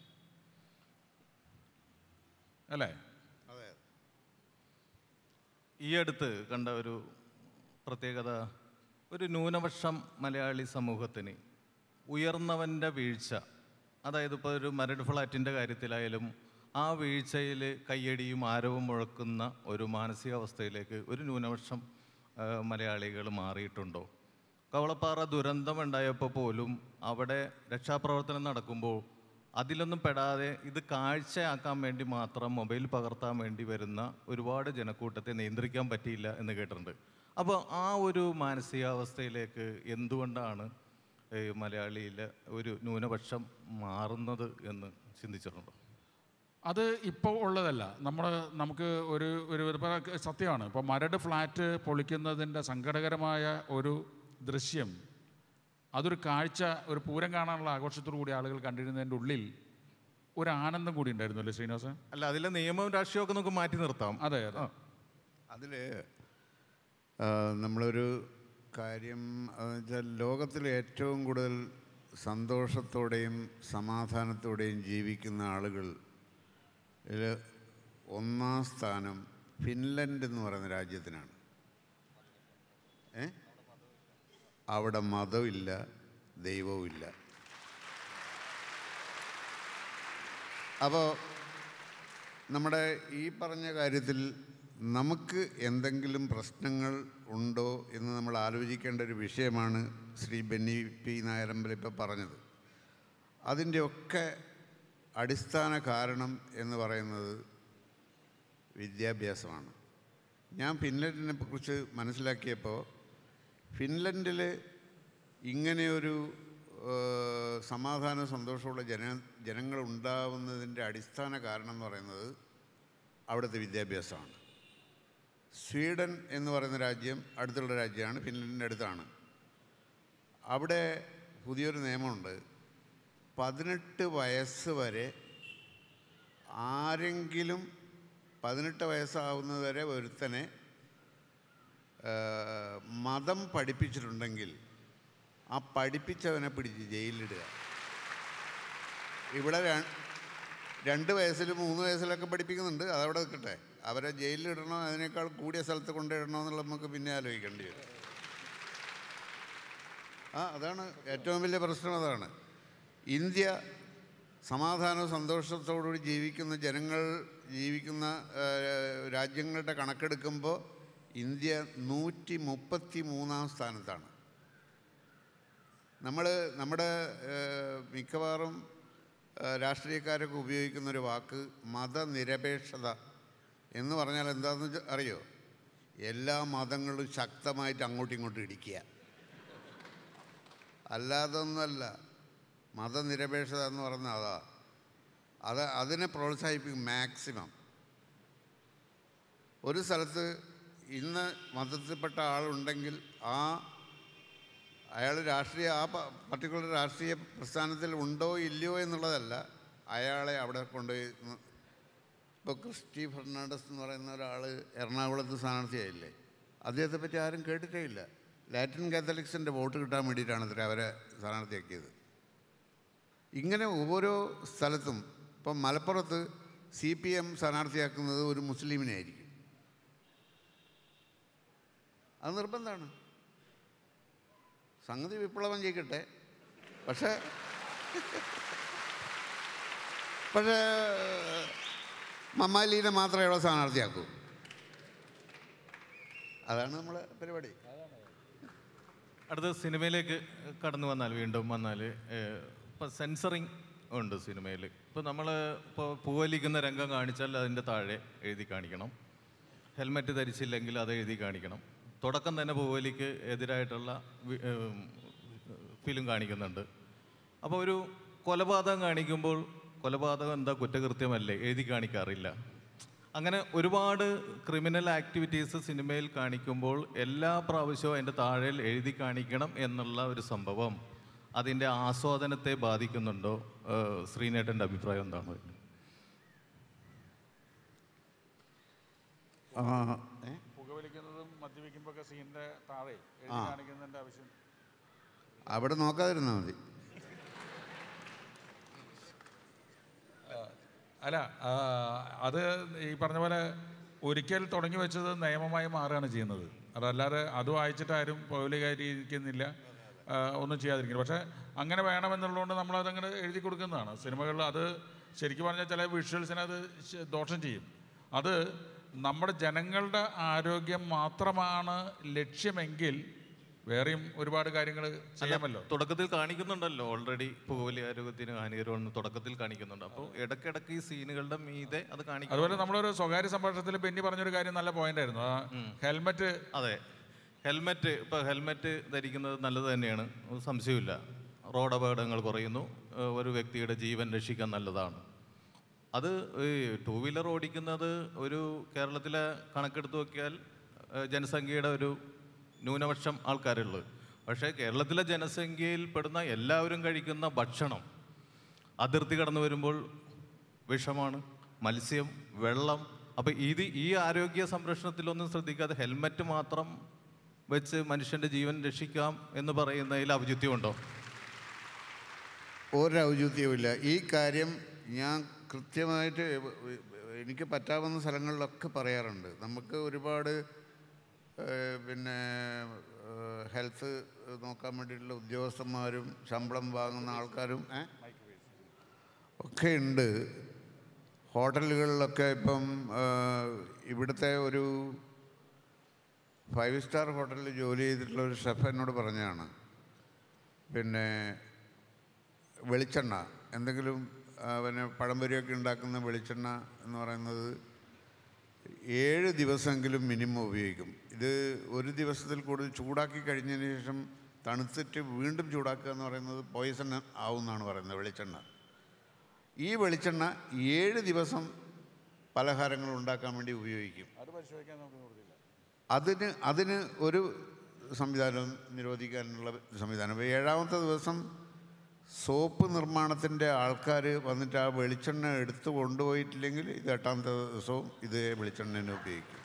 അല്ലേ? അതെ. ഈ അടുത്ത് കണ്ട ഒരു പ്രത്യേകത, ഒരു ന്യൂനപക്ഷം മലയാളി സമൂഹത്തിന് ഉയർന്നവൻ്റെ വീഴ്ച, അതായത് ഇപ്പോൾ ഒരു മരട് ഫ്ലാറ്റിൻ്റെ കാര്യത്തിലായാലും ആ വീഴ്ചയിൽ കയ്യടിയും ആരവും മുഴക്കുന്ന ഒരു മാനസികാവസ്ഥയിലേക്ക് ഒരു ന്യൂനപക്ഷം മലയാളികൾ മാറിയിട്ടുണ്ടോ? കവളപ്പാറ ദുരന്തം ഉണ്ടായപ്പോൾ പോലും അവിടെ രക്ഷാപ്രവർത്തനം നടക്കുമ്പോൾ അതിലൊന്നും പെടാതെ ഇത് കാഴ്ചയാക്കാൻ വേണ്ടി മാത്രം മൊബൈൽ പകർത്താൻ വേണ്ടി വരുന്ന ഒരുപാട് ജനക്കൂട്ടത്തെ നിയന്ത്രിക്കാൻ പറ്റിയില്ല എന്ന് കേട്ടിട്ടുണ്ട്. അപ്പോൾ ആ ഒരു മാനസികാവസ്ഥയിലേക്ക് എന്തുകൊണ്ടാണ് മലയാളിയിൽ ഒരു ന്യൂനപക്ഷം മാറുന്നത് എന്ന് ചിന്തിച്ചിട്ടുണ്ടോ? അത് ഇപ്പോൾ ഉള്ളതല്ല. നമ്മൾ നമുക്ക് ഒരു ഒരു സത്യമാണ്. ഇപ്പോൾ മരട് ഫ്ലാറ്റ് പൊളിക്കുന്നതിൻ്റെ സങ്കടകരമായ ഒരു ദൃശ്യം, അതൊരു കാഴ്ച, ഒരു പൂരം കാണാനുള്ള ആഘോഷത്തോടു കൂടി ആളുകൾ കണ്ടിരുന്നതിൻ്റെ ഉള്ളിൽ ഒരു ആനന്ദം കൂടി ഉണ്ടായിരുന്നു, അല്ലേ ശ്രീനിവാസൻ? അല്ല, അതിലെ നിയമവും രാഷ്ട്രീയമൊക്കെ നമുക്ക് മാറ്റി നിർത്താം. അതെ അതെ. അതിൽ നമ്മളൊരു കാര്യം വെച്ചാൽ, ലോകത്തിൽ ഏറ്റവും കൂടുതൽ സന്തോഷത്തോടെയും സമാധാനത്തോടെയും ജീവിക്കുന്ന ആളുകൾ ഇതിൽ ഒന്നാം സ്ഥാനം ഫിൻലൻഡ് എന്ന് പറയുന്ന രാജ്യത്തിനാണ്. ഏ അവിടെ മതമില്ല, ദൈവവുമില്ല. അപ്പോൾ നമ്മുടെ ഈ പറഞ്ഞ കാര്യത്തിൽ നമുക്ക് എന്തെങ്കിലും പ്രശ്നങ്ങൾ ഉണ്ടോ എന്ന് നമ്മൾ ആലോചിക്കേണ്ട ഒരു വിഷയമാണ് ശ്രീ ബെന്നി പി നായരമ്പലം ഇപ്പോൾ പറഞ്ഞത്. അതിൻ്റെയൊക്കെ അടിസ്ഥാന കാരണം എന്ന് പറയുന്നത് വിദ്യാഭ്യാസമാണ്. ഞാൻ ഫിൻലൻഡിനെ കുറിച്ച് മനസ്സിലാക്കിയപ്പോൾ ഫിൻലൻഡിൽ ഇങ്ങനെയൊരു സമാധാന സന്തോഷമുള്ള ജന ജനങ്ങളുണ്ടാവുന്നതിൻ്റെ അടിസ്ഥാന കാരണം എന്ന് പറയുന്നത് അവിടുത്തെ വിദ്യാഭ്യാസമാണ്. സ്വീഡൻ എന്ന് പറയുന്ന രാജ്യം അടുത്തുള്ള രാജ്യമാണ്, ഫിൻലൻഡിൻ്റെ അടുത്താണ്. അവിടെ പുതിയൊരു നിയമമുണ്ട്, പതിനെട്ട് വയസ്സ് വരെ ആരെങ്കിലും പതിനെട്ട് വയസ്സാവുന്നത് വരെ ഒരുത്തനെ മതം പഠിപ്പിച്ചിട്ടുണ്ടെങ്കിൽ ആ പഠിപ്പിച്ചവനെ പിടിച്ച് ജയിലിലിടുക. ഇവിടെ രണ്ട് വയസ്സിലും മൂന്ന് വയസ്സിലൊക്കെ പഠിപ്പിക്കുന്നുണ്ട്, അതവിടെ നിൽക്കട്ടെ. അവരെ ജയിലിലിടണോ അതിനേക്കാൾ കൂടിയ സ്ഥലത്ത് കൊണ്ടിടണോ എന്നുള്ളത് നമുക്ക് പിന്നെ ആലോചിക്കേണ്ടി വരും. ആ അതാണ് ഏറ്റവും വലിയ പ്രശ്നം. അതാണ് ഇന്ത്യ സമാധാനവും സന്തോഷത്തോടുകൂടി ജീവിക്കുന്ന ജനങ്ങൾ ജീവിക്കുന്ന രാജ്യങ്ങളുടെ കണക്കെടുക്കുമ്പോൾ ഇന്ത്യ നൂറ്റി മുപ്പത്തി മൂന്നാം സ്ഥാനത്താണ്. നമ്മൾ നമ്മുടെ മിക്കവാറും രാഷ്ട്രീയക്കാരൊക്കെ ഉപയോഗിക്കുന്നൊരു വാക്ക് മതനിരപേക്ഷത എന്ന് പറഞ്ഞാൽ എന്താണെന്ന് അറിയോ? എല്ലാ മതങ്ങളും ശക്തമായിട്ട് അങ്ങോട്ടും ഇങ്ങോട്ടും ഇടിക്കുക, അല്ലാതൊന്നുമല്ല. മതനിരപേക്ഷത എന്ന് പറഞ്ഞാൽ അതാ, അത് അതിനെ പ്രോത്സാഹിപ്പിക്കും മാക്സിമം. ഒരു സ്ഥലത്ത് ഇന്ന് മതത്തിൽപ്പെട്ട ആളുണ്ടെങ്കിൽ ആ അയാൾ രാഷ്ട്രീയ ആ പർട്ടിക്കുലർ രാഷ്ട്രീയ പ്രസ്ഥാനത്തിൽ ഉണ്ടോ ഇല്ലയോ എന്നുള്ളതല്ല, അയാളെ അവിടെ കൊണ്ടുപോയി. ഇപ്പോൾ ക്രിസ്റ്റി ഫെർണാണ്ടസ് എന്ന് പറയുന്ന ഒരാൾ എറണാകുളത്ത് സ്ഥാനാർത്ഥിയായില്ലേ, അദ്ദേഹത്തെ പറ്റി ആരും കേട്ടിട്ടേ ഇല്ല. ലാറ്റിൻ കാത്തലിക്സിൻ്റെ വോട്ട് കിട്ടാൻ വേണ്ടിയിട്ടാണ് അത്ര അവരെ സ്ഥാനാർത്ഥിയാക്കിയത്. ഇങ്ങനെ ഓരോ സ്ഥലത്തും ഇപ്പം മലപ്പുറത്ത് സി പി എം സ്ഥാനാർത്ഥിയാക്കുന്നത് ഒരു മുസ്ലിമിനെ ആയിരിക്കും. അത് നിർബന്ധമാണ്. സംഗതി വിപ്ലവം ചെയ്യട്ടെ, പക്ഷേ പക്ഷേ മമ്മാലീനെ മാത്രമേ ഇവിടെ സ്ഥാനാർത്ഥിയാക്കൂ. അതാണ് നമ്മളെ പരിപാടി. അടുത്ത സിനിമയിലേക്ക് കടന്നു വന്നാൽ വീണ്ടും വന്നാൽ ഇപ്പോൾ സെൻസറിങ് ഉണ്ട് സിനിമയിൽ. ഇപ്പോൾ നമ്മൾ ഇപ്പോൾ പൂവലിക്കുന്ന രംഗം കാണിച്ചാൽ അതിൻ്റെ താഴെ എഴുതി കാണിക്കണം. ഹെൽമെറ്റ് ധരിച്ചില്ലെങ്കിൽ അത് എഴുതി കാണിക്കണം. തുടക്കം തന്നെ പൂവലിക്ക് എതിരായിട്ടുള്ള ഫിലിം കാണിക്കുന്നുണ്ട്. അപ്പോൾ ഒരു കൊലപാതകം കാണിക്കുമ്പോൾ കൊലപാതകം എന്താ കുറ്റകൃത്യമല്ലേ എഴുതി കാണിക്കാറില്ല. അങ്ങനെ ഒരുപാട് ക്രിമിനൽ ആക്ടിവിറ്റീസ് സിനിമയിൽ കാണിക്കുമ്പോൾ എല്ലാ പ്രാവശ്യവും അതിൻ്റെ താഴെ എഴുതി കാണിക്കണം എന്നുള്ള ഒരു സംഭവം അതിൻ്റെ ആസ്വാദനത്തെ ബാധിക്കുന്നുണ്ടോ? ശ്രീനേട്ടൻ്റെ അഭിപ്രായം എന്താണ്? പുകവലിക്കുന്നതും മദ്യപിക്കുമ്പോൾ സീനിൻ്റെ താഴെ എഴുതി കാണിക്കുന്നതിൻ്റെ ആവശ്യം അവിടെ നോക്കാതിരുന്നാൽ മതി. അല്ല, അത് ഈ പറഞ്ഞ പോലെ ഒരിക്കൽ തുടങ്ങി വെച്ചത് നിയമമായി മാറുകയാണ് ചെയ്യുന്നത്. അതല്ലാതെ അത് വായിച്ചിട്ടാരും പൗലികരിക്കുന്നില്ല, ഒന്നും ചെയ്യാതിരിക്കില്ല. പക്ഷേ അങ്ങനെ വേണമെന്നുള്ളതുകൊണ്ട് നമ്മളതങ്ങനെ എഴുതി കൊടുക്കുന്നതാണ് സിനിമകളിൽ. അത് ശരിക്കും പറഞ്ഞാൽ ചില വിഷ്വൽസിനെ അത് ദോഷം ചെയ്യും. അത് നമ്മുടെ ജനങ്ങളുടെ ആരോഗ്യം മാത്രമാണ് ലക്ഷ്യമെങ്കിൽ വേറെയും ഒരുപാട് കാര്യങ്ങൾ ചെയ്യാമല്ലോ. തുടക്കത്തിൽ കാണിക്കുന്നുണ്ടല്ലോ, ഓൾറെഡി പുകവലി ആരോഗ്യത്തിന് ഹാനികരമെന്ന് തുടക്കത്തിൽ കാണിക്കുന്നുണ്ട്. അപ്പോൾ ഇടയ്ക്കിടയ്ക്ക് ഈ സീനുകളുടെ മീതെ അത് കാണിക്കും. അതുപോലെ നമ്മളൊരു സ്വകാര്യ സംഭാഷണത്തിൽ ബെന്നി പറഞ്ഞൊരു കാര്യം നല്ല പോയിന്റ് ആയിരുന്നു, ആ ഹെൽമെറ്റ്. അതെ, ഹെൽമെറ്റ് ഇപ്പോൾ ഹെൽമെറ്റ് ധരിക്കുന്നത് നല്ലത് തന്നെയാണ്, സംശയമില്ല. റോഡ് അപകടങ്ങൾ കുറയുന്നു, ഒരു വ്യക്തിയുടെ ജീവൻ രക്ഷിക്കാൻ നല്ലതാണ്. അത് ഈ ടൂ വീലർ ഓടിക്കുന്നത് ഒരു കേരളത്തിലെ കണക്കെടുത്ത് നോക്കിയാൽ ജനസംഖ്യയുടെ ഒരു ന്യൂനപക്ഷം ആൾക്കാരുള്ളത്. പക്ഷേ കേരളത്തിലെ ജനസംഖ്യയിൽ പെടുന്ന എല്ലാവരും കഴിക്കുന്ന ഭക്ഷണം അതിർത്തി കടന്നു വരുമ്പോൾ വിഷമാണ്, മത്സ്യം, വെള്ളം. അപ്പോൾ ഇത് ഈ ആരോഗ്യ സംരക്ഷണത്തിലൊന്നും ശ്രദ്ധിക്കാതെ ഹെൽമറ്റ് മാത്രം വെച്ച് മനുഷ്യൻ്റെ ജീവൻ രക്ഷിക്കാം എന്ന് പറയുന്നതിൽ ഔചിത്യമുണ്ടോ? ഒരൗചിത്യവുമില്ല. ഈ കാര്യം ഞാൻ കൃത്യമായിട്ട് എനിക്ക് പറ്റാവുന്ന സ്ഥലങ്ങളിലൊക്കെ പറയാറുണ്ട്. നമുക്ക് ഒരുപാട് പിന്നെ ഹെൽത്ത് നോക്കാൻ വേണ്ടിയിട്ടുള്ള ഉദ്യോഗസ്ഥന്മാരും ശമ്പളം വാങ്ങുന്ന ആൾക്കാരും ഒക്കെ ഉണ്ട്. ഹോട്ടലുകളിലൊക്കെ ഇപ്പം ഇവിടുത്തെ ഒരു ഫൈവ് സ്റ്റാർ ഹോട്ടലിൽ ജോലി ചെയ്തിട്ടുള്ള ഒരു ഷെഫ് എന്നോട് പറഞ്ഞതാണ്, പിന്നെ വെളിച്ചെണ്ണ എന്തെങ്കിലും പിന്നെ പഴംപൊരിയൊക്കെ ഉണ്ടാക്കുന്ന വെളിച്ചെണ്ണ എന്ന് പറയുന്നത് ഏഴ് ദിവസമെങ്കിലും മിനിമം ഉപയോഗിക്കും. ഇത് ഒരു ദിവസത്തിൽ കൂടുതൽ ചൂടാക്കി കഴിഞ്ഞതിന് ശേഷം തണുത്തിട്ട് വീണ്ടും ചൂടാക്കുക എന്ന് പറയുന്നത് പോയിസൺ ആവുമെന്നാണ് പറയുന്നത് വെളിച്ചെണ്ണ. ഈ വെളിച്ചെണ്ണ ഏഴ് ദിവസം പലഹാരങ്ങൾ ഉണ്ടാക്കാൻ വേണ്ടി ഉപയോഗിക്കും. അതിന് അതിന് ഒരു സംവിധാനം നിരോധിക്കാനുള്ള സംവിധാനം. ഏഴാമത്തെ ദിവസം സോപ്പ് നിർമ്മാണത്തിൻ്റെ ആൾക്കാർ വന്നിട്ട് ആ വെളിച്ചെണ്ണ എടുത്ത് കൊണ്ടുപോയിട്ടില്ലെങ്കിൽ ഇത് എട്ടാമത്തെ ദിവസവും ഇത് വെളിച്ചെണ്ണ ഉപയോഗിക്കും.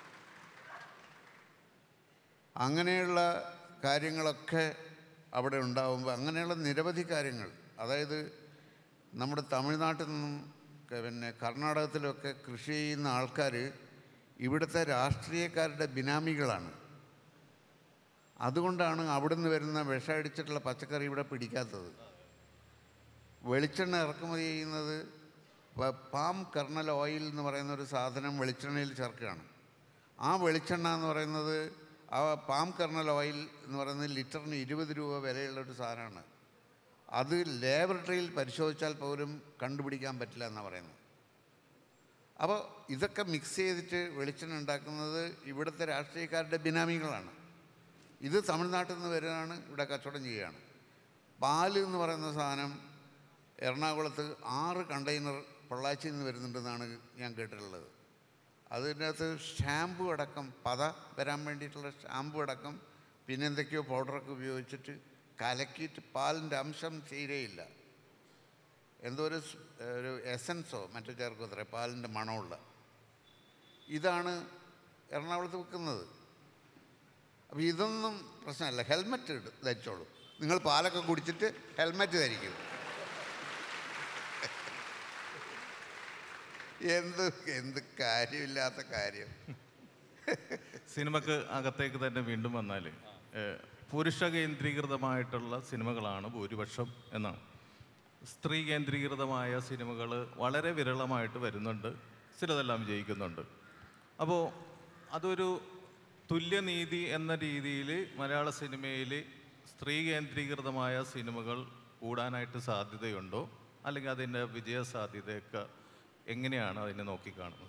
അങ്ങനെയുള്ള കാര്യങ്ങളൊക്കെ അവിടെ ഉണ്ടാകുമ്പോൾ അങ്ങനെയുള്ള നിരവധി കാര്യങ്ങൾ, അതായത് നമ്മുടെ തമിഴ്നാട്ടിൽ നിന്നും പിന്നെ കർണാടകത്തിലൊക്കെ കൃഷി ചെയ്യുന്ന ആൾക്കാർ ഇവിടുത്തെ രാഷ്ട്രീയക്കാരുടെ ബിനാമികളാണ്. അതുകൊണ്ടാണ് അവിടുന്ന് വരുന്ന വിഷം അടിച്ചിട്ടുള്ള പച്ചക്കറി ഇവിടെ പിടിക്കാത്തത്. വെളിച്ചെണ്ണ ഇറക്കുമതി ചെയ്യുന്നത് പാം കർണൽ ഓയിൽ എന്ന് പറയുന്ന ഒരു സാധനം വെളിച്ചെണ്ണയിൽ ചേർക്കുകയാണ്. ആ വെളിച്ചെണ്ണ എന്ന് പറയുന്നത്, ആ പാം കർണൽ ഓയിൽ എന്ന് പറയുന്നത് ലിറ്ററിന് ഇരുപത് രൂപ വിലയുള്ളൊരു സാധനമാണ്. അത് ലാബറട്ടറിയിൽ പരിശോധിച്ചാൽ പോലും കണ്ടുപിടിക്കാൻ പറ്റില്ല എന്നാണ് പറയുന്നത്. അപ്പോൾ ഇതൊക്കെ മിക്സ് ചെയ്തിട്ട് വെളിച്ചെണ്ണ ഉണ്ടാക്കുന്നത് ഇവിടുത്തെ രാഷ്ട്രീയക്കാരുടെ ബിനാമികളാണ്. ഇത് തമിഴ്നാട്ടിൽ നിന്ന് വരുന്നതാണ്, ഇവിടെ കച്ചവടം ചെയ്യുകയാണ്. പാല് എന്ന് പറയുന്ന സാധനം എറണാകുളത്ത് ആറ് കണ്ടെയ്നർ പൊള്ളാച്ചിയിൽ നിന്ന് വരുന്നുണ്ടെന്നാണ് ഞാൻ കേട്ടിട്ടുള്ളത്. അതിൻ്റെ അകത്ത് ഷാമ്പു അടക്കം, പത വരാൻ വേണ്ടിയിട്ടുള്ള ഷാമ്പു അടക്കം പിന്നെ എന്തൊക്കെയോ പൗഡറൊക്കെ ഉപയോഗിച്ചിട്ട് കലക്കിയിട്ട് പാലിൻ്റെ അംശം തീരെയില്ല, എന്തോ ഒരു ഒരു എസൻസോ മറ്റോ ചേർക്കത്ര പാലിൻ്റെ മണമുള്ള ഇതാണ് എറണാകുളത്ത് വിൽക്കുന്നത്. അപ്പോൾ ഇതൊന്നും പ്രശ്നമല്ല. ഹെൽമെറ്റ് ധരിച്ചോളൂ. നിങ്ങൾ പാലൊക്കെ കുടിച്ചിട്ട് ഹെൽമെറ്റ് ധരിക്കും. എന്ത് എന്ത് കാര്യമില്ലാത്ത കാര്യം. സിനിമക്ക് അകത്തേക്ക് തന്നെ വീണ്ടും വന്നാൽ പുരുഷ കേന്ദ്രീകൃതമായിട്ടുള്ള സിനിമകളാണ് ഭൂരിപക്ഷം എന്നാണ്. സ്ത്രീ കേന്ദ്രീകൃതമായ സിനിമകൾ വളരെ വിരളമായിട്ട് വരുന്നുണ്ട്, ചിലതെല്ലാം വിജയിക്കുന്നുണ്ട്. അപ്പോൾ അതൊരു തുല്യനീതി എന്ന രീതിയിൽ മലയാള സിനിമയിൽ സ്ത്രീ കേന്ദ്രീകൃതമായ സിനിമകൾ കൂടാനായിട്ട് സാധ്യതയുണ്ടോ, അല്ലെങ്കിൽ അതിൻ്റെ വിജയ സാധ്യതയൊക്കെ എങ്ങനെയാണ് അതിനെ നോക്കിക്കാണുന്നത്?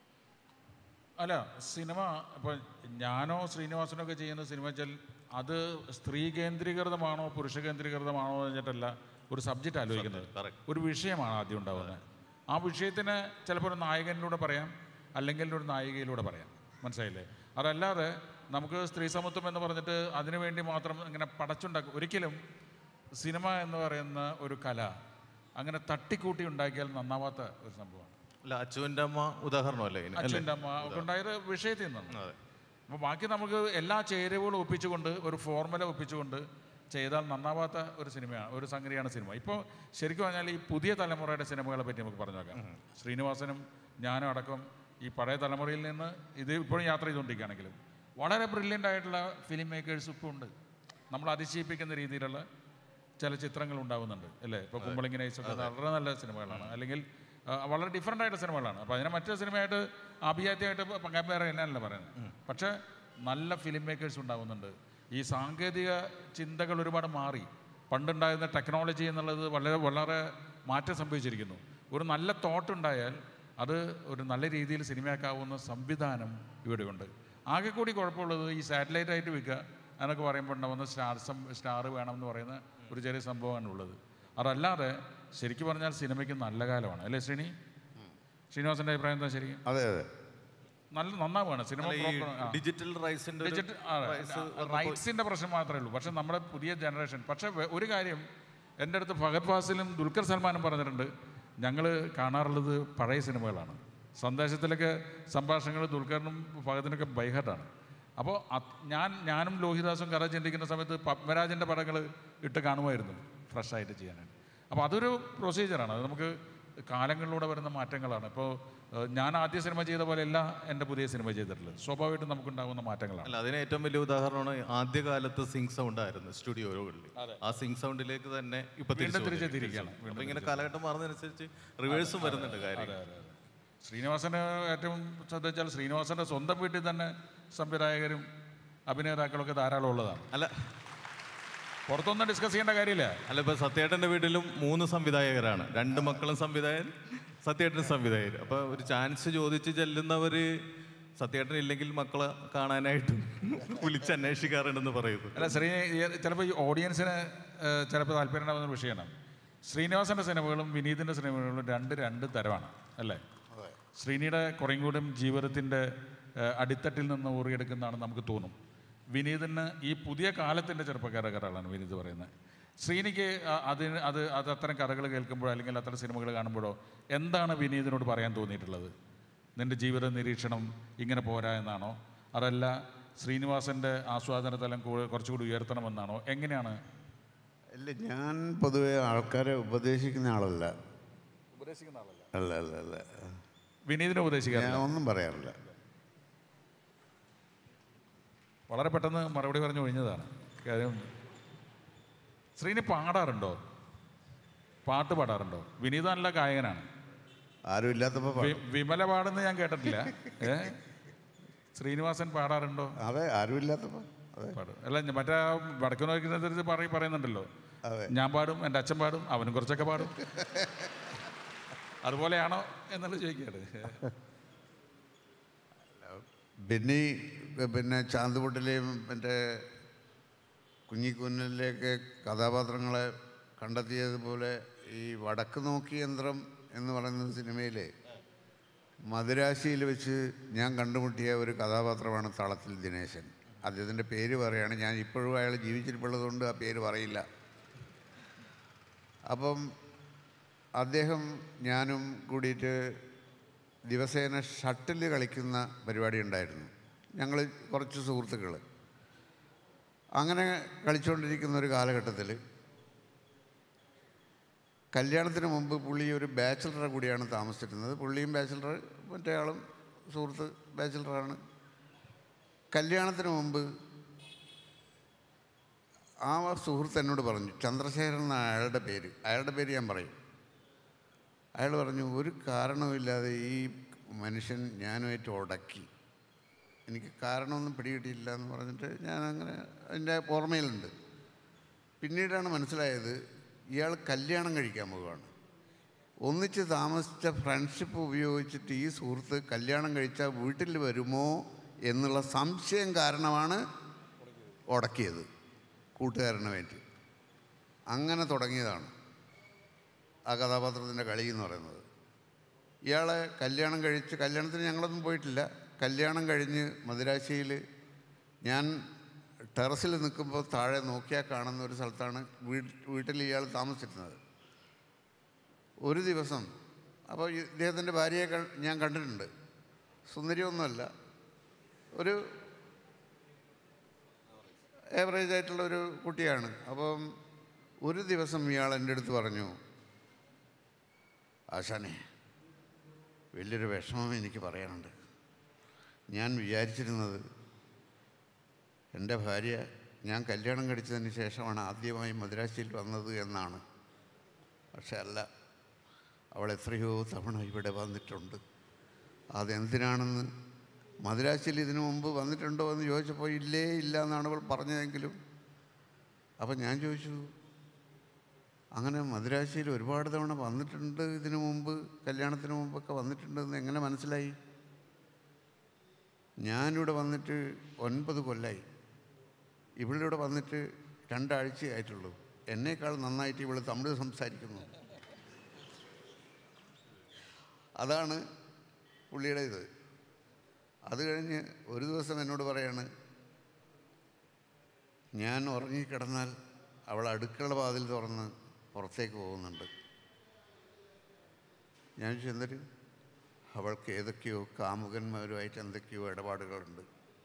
അല്ല, സിനിമ ഇപ്പോൾ ഞാനോ ശ്രീനിവാസനോ ഒക്കെ ചെയ്യുന്ന സിനിമ വെച്ചാൽ അത് സ്ത്രീ കേന്ദ്രീകൃതമാണോ പുരുഷ കേന്ദ്രീകൃതമാണോ എന്ന് വെച്ചിട്ടല്ല ഒരു സബ്ജക്റ്റ് ആലോചിക്കുന്നത്. ഒരു വിഷയമാണ് ആദ്യം ഉണ്ടാവുന്നത്. ആ വിഷയത്തിന് ചിലപ്പോൾ ഒരു നായകനിലൂടെ പറയാം, അല്ലെങ്കിൽ ഒരു നായികയിലൂടെ പറയാം. മനസ്സിലായില്ലേ? അതല്ലാതെ നമുക്ക് സ്ത്രീ സമത്വം എന്ന് പറഞ്ഞിട്ട് അതിനു വേണ്ടി മാത്രം ഇങ്ങനെ പടച്ചുണ്ടാക്കും. ഒരിക്കലും സിനിമ എന്ന് പറയുന്ന ഒരു കല അങ്ങനെ തട്ടിക്കൂട്ടി ഉണ്ടാക്കിയാൽ നന്നാവാത്ത ഒരു സംഭവമാണ്. അല്ല, അച്ചുവിൻ്റെ അമ്മ ഉദാഹരണമല്ലേ? അച്ചുവിൻ്റെ അമ്മ ഒക്കെ ഉണ്ടായത് വിഷയത്തിൽ നിന്നാണ്. അപ്പോൾ ബാക്കി നമുക്ക് എല്ലാ ചേരുവകളും ഒപ്പിച്ചുകൊണ്ട് ഒരു ഫോർമുല ഒപ്പിച്ചുകൊണ്ട് ചെയ്താൽ നന്നാവാത്ത ഒരു സിനിമയാണ്, ഒരു സംഗതിയാണ് സിനിമ. ഇപ്പോൾ ശരിക്കും പറഞ്ഞാൽ ഈ പുതിയ തലമുറയുടെ സിനിമകളെ പറ്റി നമുക്ക് പറഞ്ഞു നോക്കാം. ശ്രീനിവാസനും ഞാനും അടക്കം ഈ പഴയ തലമുറയിൽ നിന്ന് ഇത് ഇപ്പോഴും യാത്ര ചെയ്തുകൊണ്ടിരിക്കുകയാണെങ്കിലും വളരെ ബ്രില്യൻ്റ് ആയിട്ടുള്ള ഫിലിം മേക്കേഴ്സ് ഇപ്പോൾ ഉണ്ട്. നമ്മൾ അതിശയിപ്പിക്കുന്ന രീതിയിലുള്ള ചില ചിത്രങ്ങൾ ഉണ്ടാകുന്നുണ്ട് അല്ലേ? ഇപ്പോൾ കുമ്പളിങ്ങി നൈസൊക്കെ വളരെ നല്ല സിനിമകളാണ്, അല്ലെങ്കിൽ വളരെ ഡിഫറെൻ്റ് ആയിട്ട് സിനിമകളാണ്. അപ്പോൾ അതിനെ മറ്റൊരു സിനിമയായിട്ട് അഭിജാത്യമായിട്ട് കമ്പയർ ചെയ്യാനല്ല പറയുന്നത്. പക്ഷേ നല്ല ഫിലിം മേക്കേഴ്സ് ഉണ്ടാകുന്നുണ്ട്. ഈ സാങ്കേതിക ചിന്തകൾ ഒരുപാട് മാറി. പണ്ടുണ്ടായിരുന്ന ടെക്നോളജി എന്നുള്ളത് വളരെ വളരെ മാറ്റം സംഭവിച്ചിരിക്കുന്നു. ഒരു നല്ല തോട്ട് ഉണ്ടായാൽ അത് ഒരു നല്ല രീതിയിൽ സിനിമയാക്കാവുന്ന സംവിധാനം ഇവിടെയുണ്ട്. ആകെ കൂടി കുഴപ്പമുള്ളത് ഈ സാറ്റലൈറ്റ് ആയിട്ട് വിൽക്കുക എന്നൊക്കെ പറയുമ്പോൾ ഉണ്ടാവുന്ന സ്റ്റാർ സ്റ്റാർ വേണമെന്ന് പറയുന്ന ഒരു ചെറിയ സംഭവമാണ് ഉള്ളത്. അതല്ലാതെ ശരിക്കും പറഞ്ഞാൽ സിനിമയ്ക്ക് നല്ല കാലമാണ് അല്ലേ ശ്രീനി? ശ്രീനിവാസൻ്റെ അഭിപ്രായം എന്താ? ശരി, അതെ അതെ, നല്ല നന്നാവാണ് സിനിമ. ഡിജിറ്റൽ റൈറ്റ്സിൻ്റെ പ്രശ്നം മാത്രമേ ഉള്ളൂ. പക്ഷെ നമ്മുടെ പുതിയ ജനറേഷൻ, പക്ഷേ ഒരു കാര്യം എൻ്റെ അടുത്ത് ഫഹദ് ഫാസിലും ദുൽഖർ സൽമാനും പറഞ്ഞിട്ടുണ്ട്, ഞങ്ങൾ കാണാറുള്ളത് പഴയ സിനിമകളാണ്. സന്ദേശത്തിലൊക്കെ സംഭാഷണങ്ങൾ ദുൽഖറിനും ഫഹദിനൊക്കെ ബൈഹാർട്ടാണ്. അപ്പോൾ ഞാൻ ഞാനും ലോഹിദാസും കഥ ചിന്തിക്കുന്ന സമയത്ത് പത്മരാജൻ്റെ പടങ്ങൾ ഇട്ട് കാണുമായിരുന്നു ഫ്രഷായിട്ട് ചെയ്യാനായിട്ട്. അപ്പോൾ അതൊരു പ്രൊസീജിയറാണ്. അത് നമുക്ക് കാലങ്ങളിലൂടെ വരുന്ന മാറ്റങ്ങളാണ്. ഇപ്പോൾ ഞാൻ ആദ്യ സിനിമ ചെയ്ത പോലെയല്ല എൻ്റെ പുതിയ സിനിമ ചെയ്തിട്ടുള്ളത്. സ്വാഭാവികമായിട്ടും നമുക്കുണ്ടാകുന്ന മാറ്റങ്ങളാണ്. അല്ല, അതിന് ഏറ്റവും വലിയ ഉദാഹരണമാണ് ആദ്യകാലത്ത് സിങ്ക് സൗണ്ട് ആയിരുന്നു സ്റ്റുഡിയോകളിൽ. ആ സിങ്ക് സൗണ്ടിലേക്ക് തന്നെ ഇപ്പൊ തിരിച്ചിരിക്കുകയാണ്. അപ്പോൾ ഇങ്ങനെ കാലഘട്ടം മാറുന്നതനുസരിച്ച് റിവേഴ്സും വരുന്നുണ്ട് കാര്യം. ശ്രീനിവാസന് ഏറ്റവും ശ്രദ്ധിച്ചാൽ ശ്രീനിവാസൻ്റെ സ്വന്തം വീട്ടിൽ തന്നെ സംവിധായകരും അഭിനേതാക്കളൊക്കെ ധാരാളം ഉള്ളതാണ്. അല്ല, പുറത്തൊന്നും ഡിസ്കസ് ചെയ്യേണ്ട കാര്യമില്ല. അല്ല, ഇപ്പോൾ സത്യേട്ടൻ്റെ വീട്ടിലും മൂന്ന് സംവിധായകരാണ്, രണ്ട് മക്കളും സംവിധായകൻ, സത്യേട്ടൻ സംവിധായകർ. അപ്പോൾ ഒരു ചാൻസ് ചോദിച്ച് ചെല്ലുന്നവർ സത്യേട്ടൻ ഇല്ലെങ്കിൽ മക്കളെ കാണാനായിട്ട് വിളിച്ച് അന്വേഷിക്കാറുണ്ടെന്ന് പറയുന്നു. അല്ല, ശ്രീ ചിലപ്പോൾ ഈ ഓഡിയൻസിന് ചിലപ്പോൾ താല്പര്യം ഉണ്ടാകുന്ന വിഷയമാണ്. ശ്രീനിവാസൻ്റെ സിനിമകളും വിനീതിൻ്റെ സിനിമകളും രണ്ട് രണ്ട് തരമാണ് അല്ലേ? ശ്രീനിയുടെ കുറേയും കൂടി ജീവിതത്തിൻ്റെ അടിത്തട്ടിൽ നിന്ന് ഊറിയെടുക്കുന്നതാണ് നമുക്ക് തോന്നും. വിനീതിന് ഈ പുതിയ കാലത്തിൻ്റെ ചെറുപ്പക്കാരുടെ കഥകളാണ് വിനീത് പറയുന്നത്. ശ്രീനിക്ക് അതിന് അത് അത് അത്തരം കഥകൾ കേൾക്കുമ്പോഴോ അല്ലെങ്കിൽ അത്തരം സിനിമകൾ കാണുമ്പോഴോ എന്താണ് വിനീതിനോട് പറയാൻ തോന്നിയിട്ടുള്ളത്? നിൻ്റെ ജീവിത നിരീക്ഷണം ഇങ്ങനെ പോരാ എന്നാണോ, അതല്ല ശ്രീനിവാസൻ്റെ ആസ്വാദന തലം കുറച്ചുകൂടി ഉയർത്തണമെന്നാണോ, എങ്ങനെയാണ്? അല്ല, ഞാൻ പൊതുവെ ആൾക്കാരെ ഉപദേശിക്കുന്ന ആളല്ല. ഉപദേശിക്കുന്ന ആളല്ല? അല്ല അല്ല അല്ല വിനീതിനെ ഉപദേശിക്കാൻ ഞാൻ ഒന്നും പറയാറില്ല. വളരെ പെട്ടെന്ന് മറുപടി പറഞ്ഞു ഒഴിഞ്ഞതാണ് കാര്യം. ശ്രീനി പാടാറുണ്ടോ? പാട്ട് പാടാറുണ്ടോ? വിനീത നല്ല ഗായകനാണ്. ആരും ഇല്ലാത്തപ്പോൾ വിമല പാടുന്നത് ഞാൻ കേട്ടിട്ടില്ല. ഏ ശ്രീനിവാസൻ പാടാറുണ്ടോ? അതെ, ആരും ഇല്ലാത്തപ്പോൾ പാടും. അല്ല, മറ്റേ വടക്കു നോക്കുന്നതനുസരിച്ച് പറയും പറയുന്നുണ്ടല്ലോ, ഞാൻ പാടും, എൻ്റെ അച്ഛൻ പാടും, അവനും കുറച്ചൊക്കെ പാടും. അതുപോലെയാണോ എന്നുള്ളത് ചോദിക്കുകയാണ്. ബെന്നി പിന്നെ ചാന്തുപൊട്ടിലെയും മറ്റേ കുഞ്ഞിക്കുന്നിലേക്ക് കഥാപാത്രങ്ങളെ കണ്ടെത്തിയതുപോലെ ഈ വടക്ക് നോക്കി യന്ത്രം എന്ന് പറയുന്ന സിനിമയിലെ മദിരാശിയിൽ വെച്ച് ഞാൻ കണ്ടുമുട്ടിയ ഒരു കഥാപാത്രമാണ് തളത്തിൽ ദിനേശൻ. അദ്ദേഹത്തിൻ്റെ പേര് പറയുകയാണ്, ഞാൻ ഇപ്പോഴും അയാൾ ജീവിച്ചിരിപ്പുള്ളതുകൊണ്ട് ആ പേര് പറയില്ല. അപ്പം അദ്ദേഹം ഞാനും കൂടിയിട്ട് ദിവസേന ഷട്ടിൽ കളിക്കുന്ന പരിപാടി ഉണ്ടായിരുന്നു. ഞങ്ങൾ കുറച്ച് സുഹൃത്തുക്കൾ അങ്ങനെ കളിച്ചുകൊണ്ടിരിക്കുന്ന ഒരു കാലഘട്ടത്തിൽ കല്യാണത്തിന് മുമ്പ് പുള്ളി ഒരു ബാച്ചിലറെ കൂടിയാണ് താമസിച്ചിരുന്നത്. പുള്ളിയും ബാച്ചിലർ, മറ്റേ ആളും സുഹൃത്ത് ബാച്ചിലറാണ്. കല്യാണത്തിന് മുമ്പ് ആ സുഹൃത്ത് എന്നോട് പറഞ്ഞു, ചന്ദ്രശേഖരൻ എന്ന അയാളുടെ പേര്, അയാളുടെ പേര് ഞാൻ പറയും. അയാൾ പറഞ്ഞു, ഒരു കാരണവുമില്ലാതെ ഈ മനുഷ്യൻ ഞാനുമായിട്ട് ഉടക്കി, എനിക്ക് കാരണമൊന്നും പിടികിട്ടിയില്ല എന്ന് പറഞ്ഞിട്ട് ഞാനങ്ങനെ അതിൻ്റെ ഓർമ്മയിലുണ്ട്. പിന്നീടാണ് മനസ്സിലായത് ഇയാൾ കല്യാണം കഴിക്കാൻ പോവുകയാണ്. ഒന്നിച്ച് താമസിച്ച ഫ്രണ്ട്ഷിപ്പ് ഉപയോഗിച്ചിട്ട് ഈ സുഹൃത്ത് കല്യാണം കഴിച്ചാൽ വീട്ടിൽ വരുമോ എന്നുള്ള സംശയം കാരണമാണ് ഉടക്കിയത് കൂട്ടുകാരന് വേണ്ടി. അങ്ങനെ തുടങ്ങിയതാണ് ആ കഥാപാത്രത്തിൻ്റെ കളി എന്ന് പറയുന്നത്. ഇയാളെ കല്യാണം കഴിച്ച്, കല്യാണത്തിന് ഞങ്ങളൊന്നും പോയിട്ടില്ല, കല്യാണം കഴിഞ്ഞ് മദിരാശിയിൽ ഞാൻ ടെറസിൽ നിൽക്കുമ്പോൾ താഴെ നോക്കിയാൽ കാണുന്ന ഒരു സ്ഥലത്താണ് വീട്ടിൽ ഇയാൾ താമസിച്ചിരുന്നത്. ഒരു ദിവസം അപ്പോൾ ഇദ്ദേഹത്തിൻ്റെ ഭാര്യയെ ഞാൻ കണ്ടിട്ടുണ്ട്. സുന്ദരിയൊന്നുമല്ല, ഒരു ഏവറേജ് ആയിട്ടുള്ള ഒരു കുട്ടിയാണ്. അപ്പം ഒരു ദിവസം ഇയാൾ എൻ്റെ അടുത്ത് പറഞ്ഞു, ആശാനെ, വലിയൊരു വിഷമം എനിക്ക് പറയാനുണ്ട്. ഞാൻ വിചാരിച്ചിരുന്നത് എൻ്റെ ഭാര്യ ഞാൻ കല്യാണം കഴിച്ചതിന് ശേഷമാണ് ആദ്യമായി മദ്രാസിയിൽ വന്നത് എന്നാണ്. പക്ഷെ അല്ല, അവൾ എത്രയോ തവണ ഇവിടെ വന്നിട്ടുണ്ട്. അതെന്തിനാണെന്ന് മദ്രാസിയിൽ ഇതിനു മുമ്പ് വന്നിട്ടുണ്ടോ എന്ന് ചോദിച്ചപ്പോൾ ഇല്ലേ ഇല്ല എന്നാണ് അവൾ പറഞ്ഞതെങ്കിലും. അപ്പം ഞാൻ ചോദിച്ചു, അങ്ങനെ മദ്രാസിയിൽ ഒരുപാട് തവണ വന്നിട്ടുണ്ട് ഇതിനു മുമ്പ്, കല്യാണത്തിന് മുമ്പൊക്കെ വന്നിട്ടുണ്ടെന്ന് എങ്ങനെ മനസ്സിലായി? ഞാനിവിടെ വന്നിട്ട് ഒൻപത് കൊല്ലമായി, ഇവളിവിടെ വന്നിട്ട് രണ്ടാഴ്ചയായിട്ടുള്ളൂ. എന്നേക്കാൾ നന്നായിട്ട് ഇവൾ തമിഴ് സംസാരിക്കുന്നു. അതാണ് പുള്ളിയുടെ ഇത്. അത് കഴിഞ്ഞ് ഒരു ദിവസം എന്നോട് പറയാണ്, ഞാൻ ഉറങ്ങിക്കിടന്നാൽ അവൾ അടുക്കള വാതിൽ തുറന്ന് പുറത്തേക്ക് പോകുന്നുണ്ട്. ഞാൻ ചോദിച്ചു, എന്തൊരു? അവൾക്ക് ഏതൊക്കെയോ കാമുകന്മാരുമായിട്ട് എന്തൊക്കെയോ ഇടപാടുകളുണ്ട്.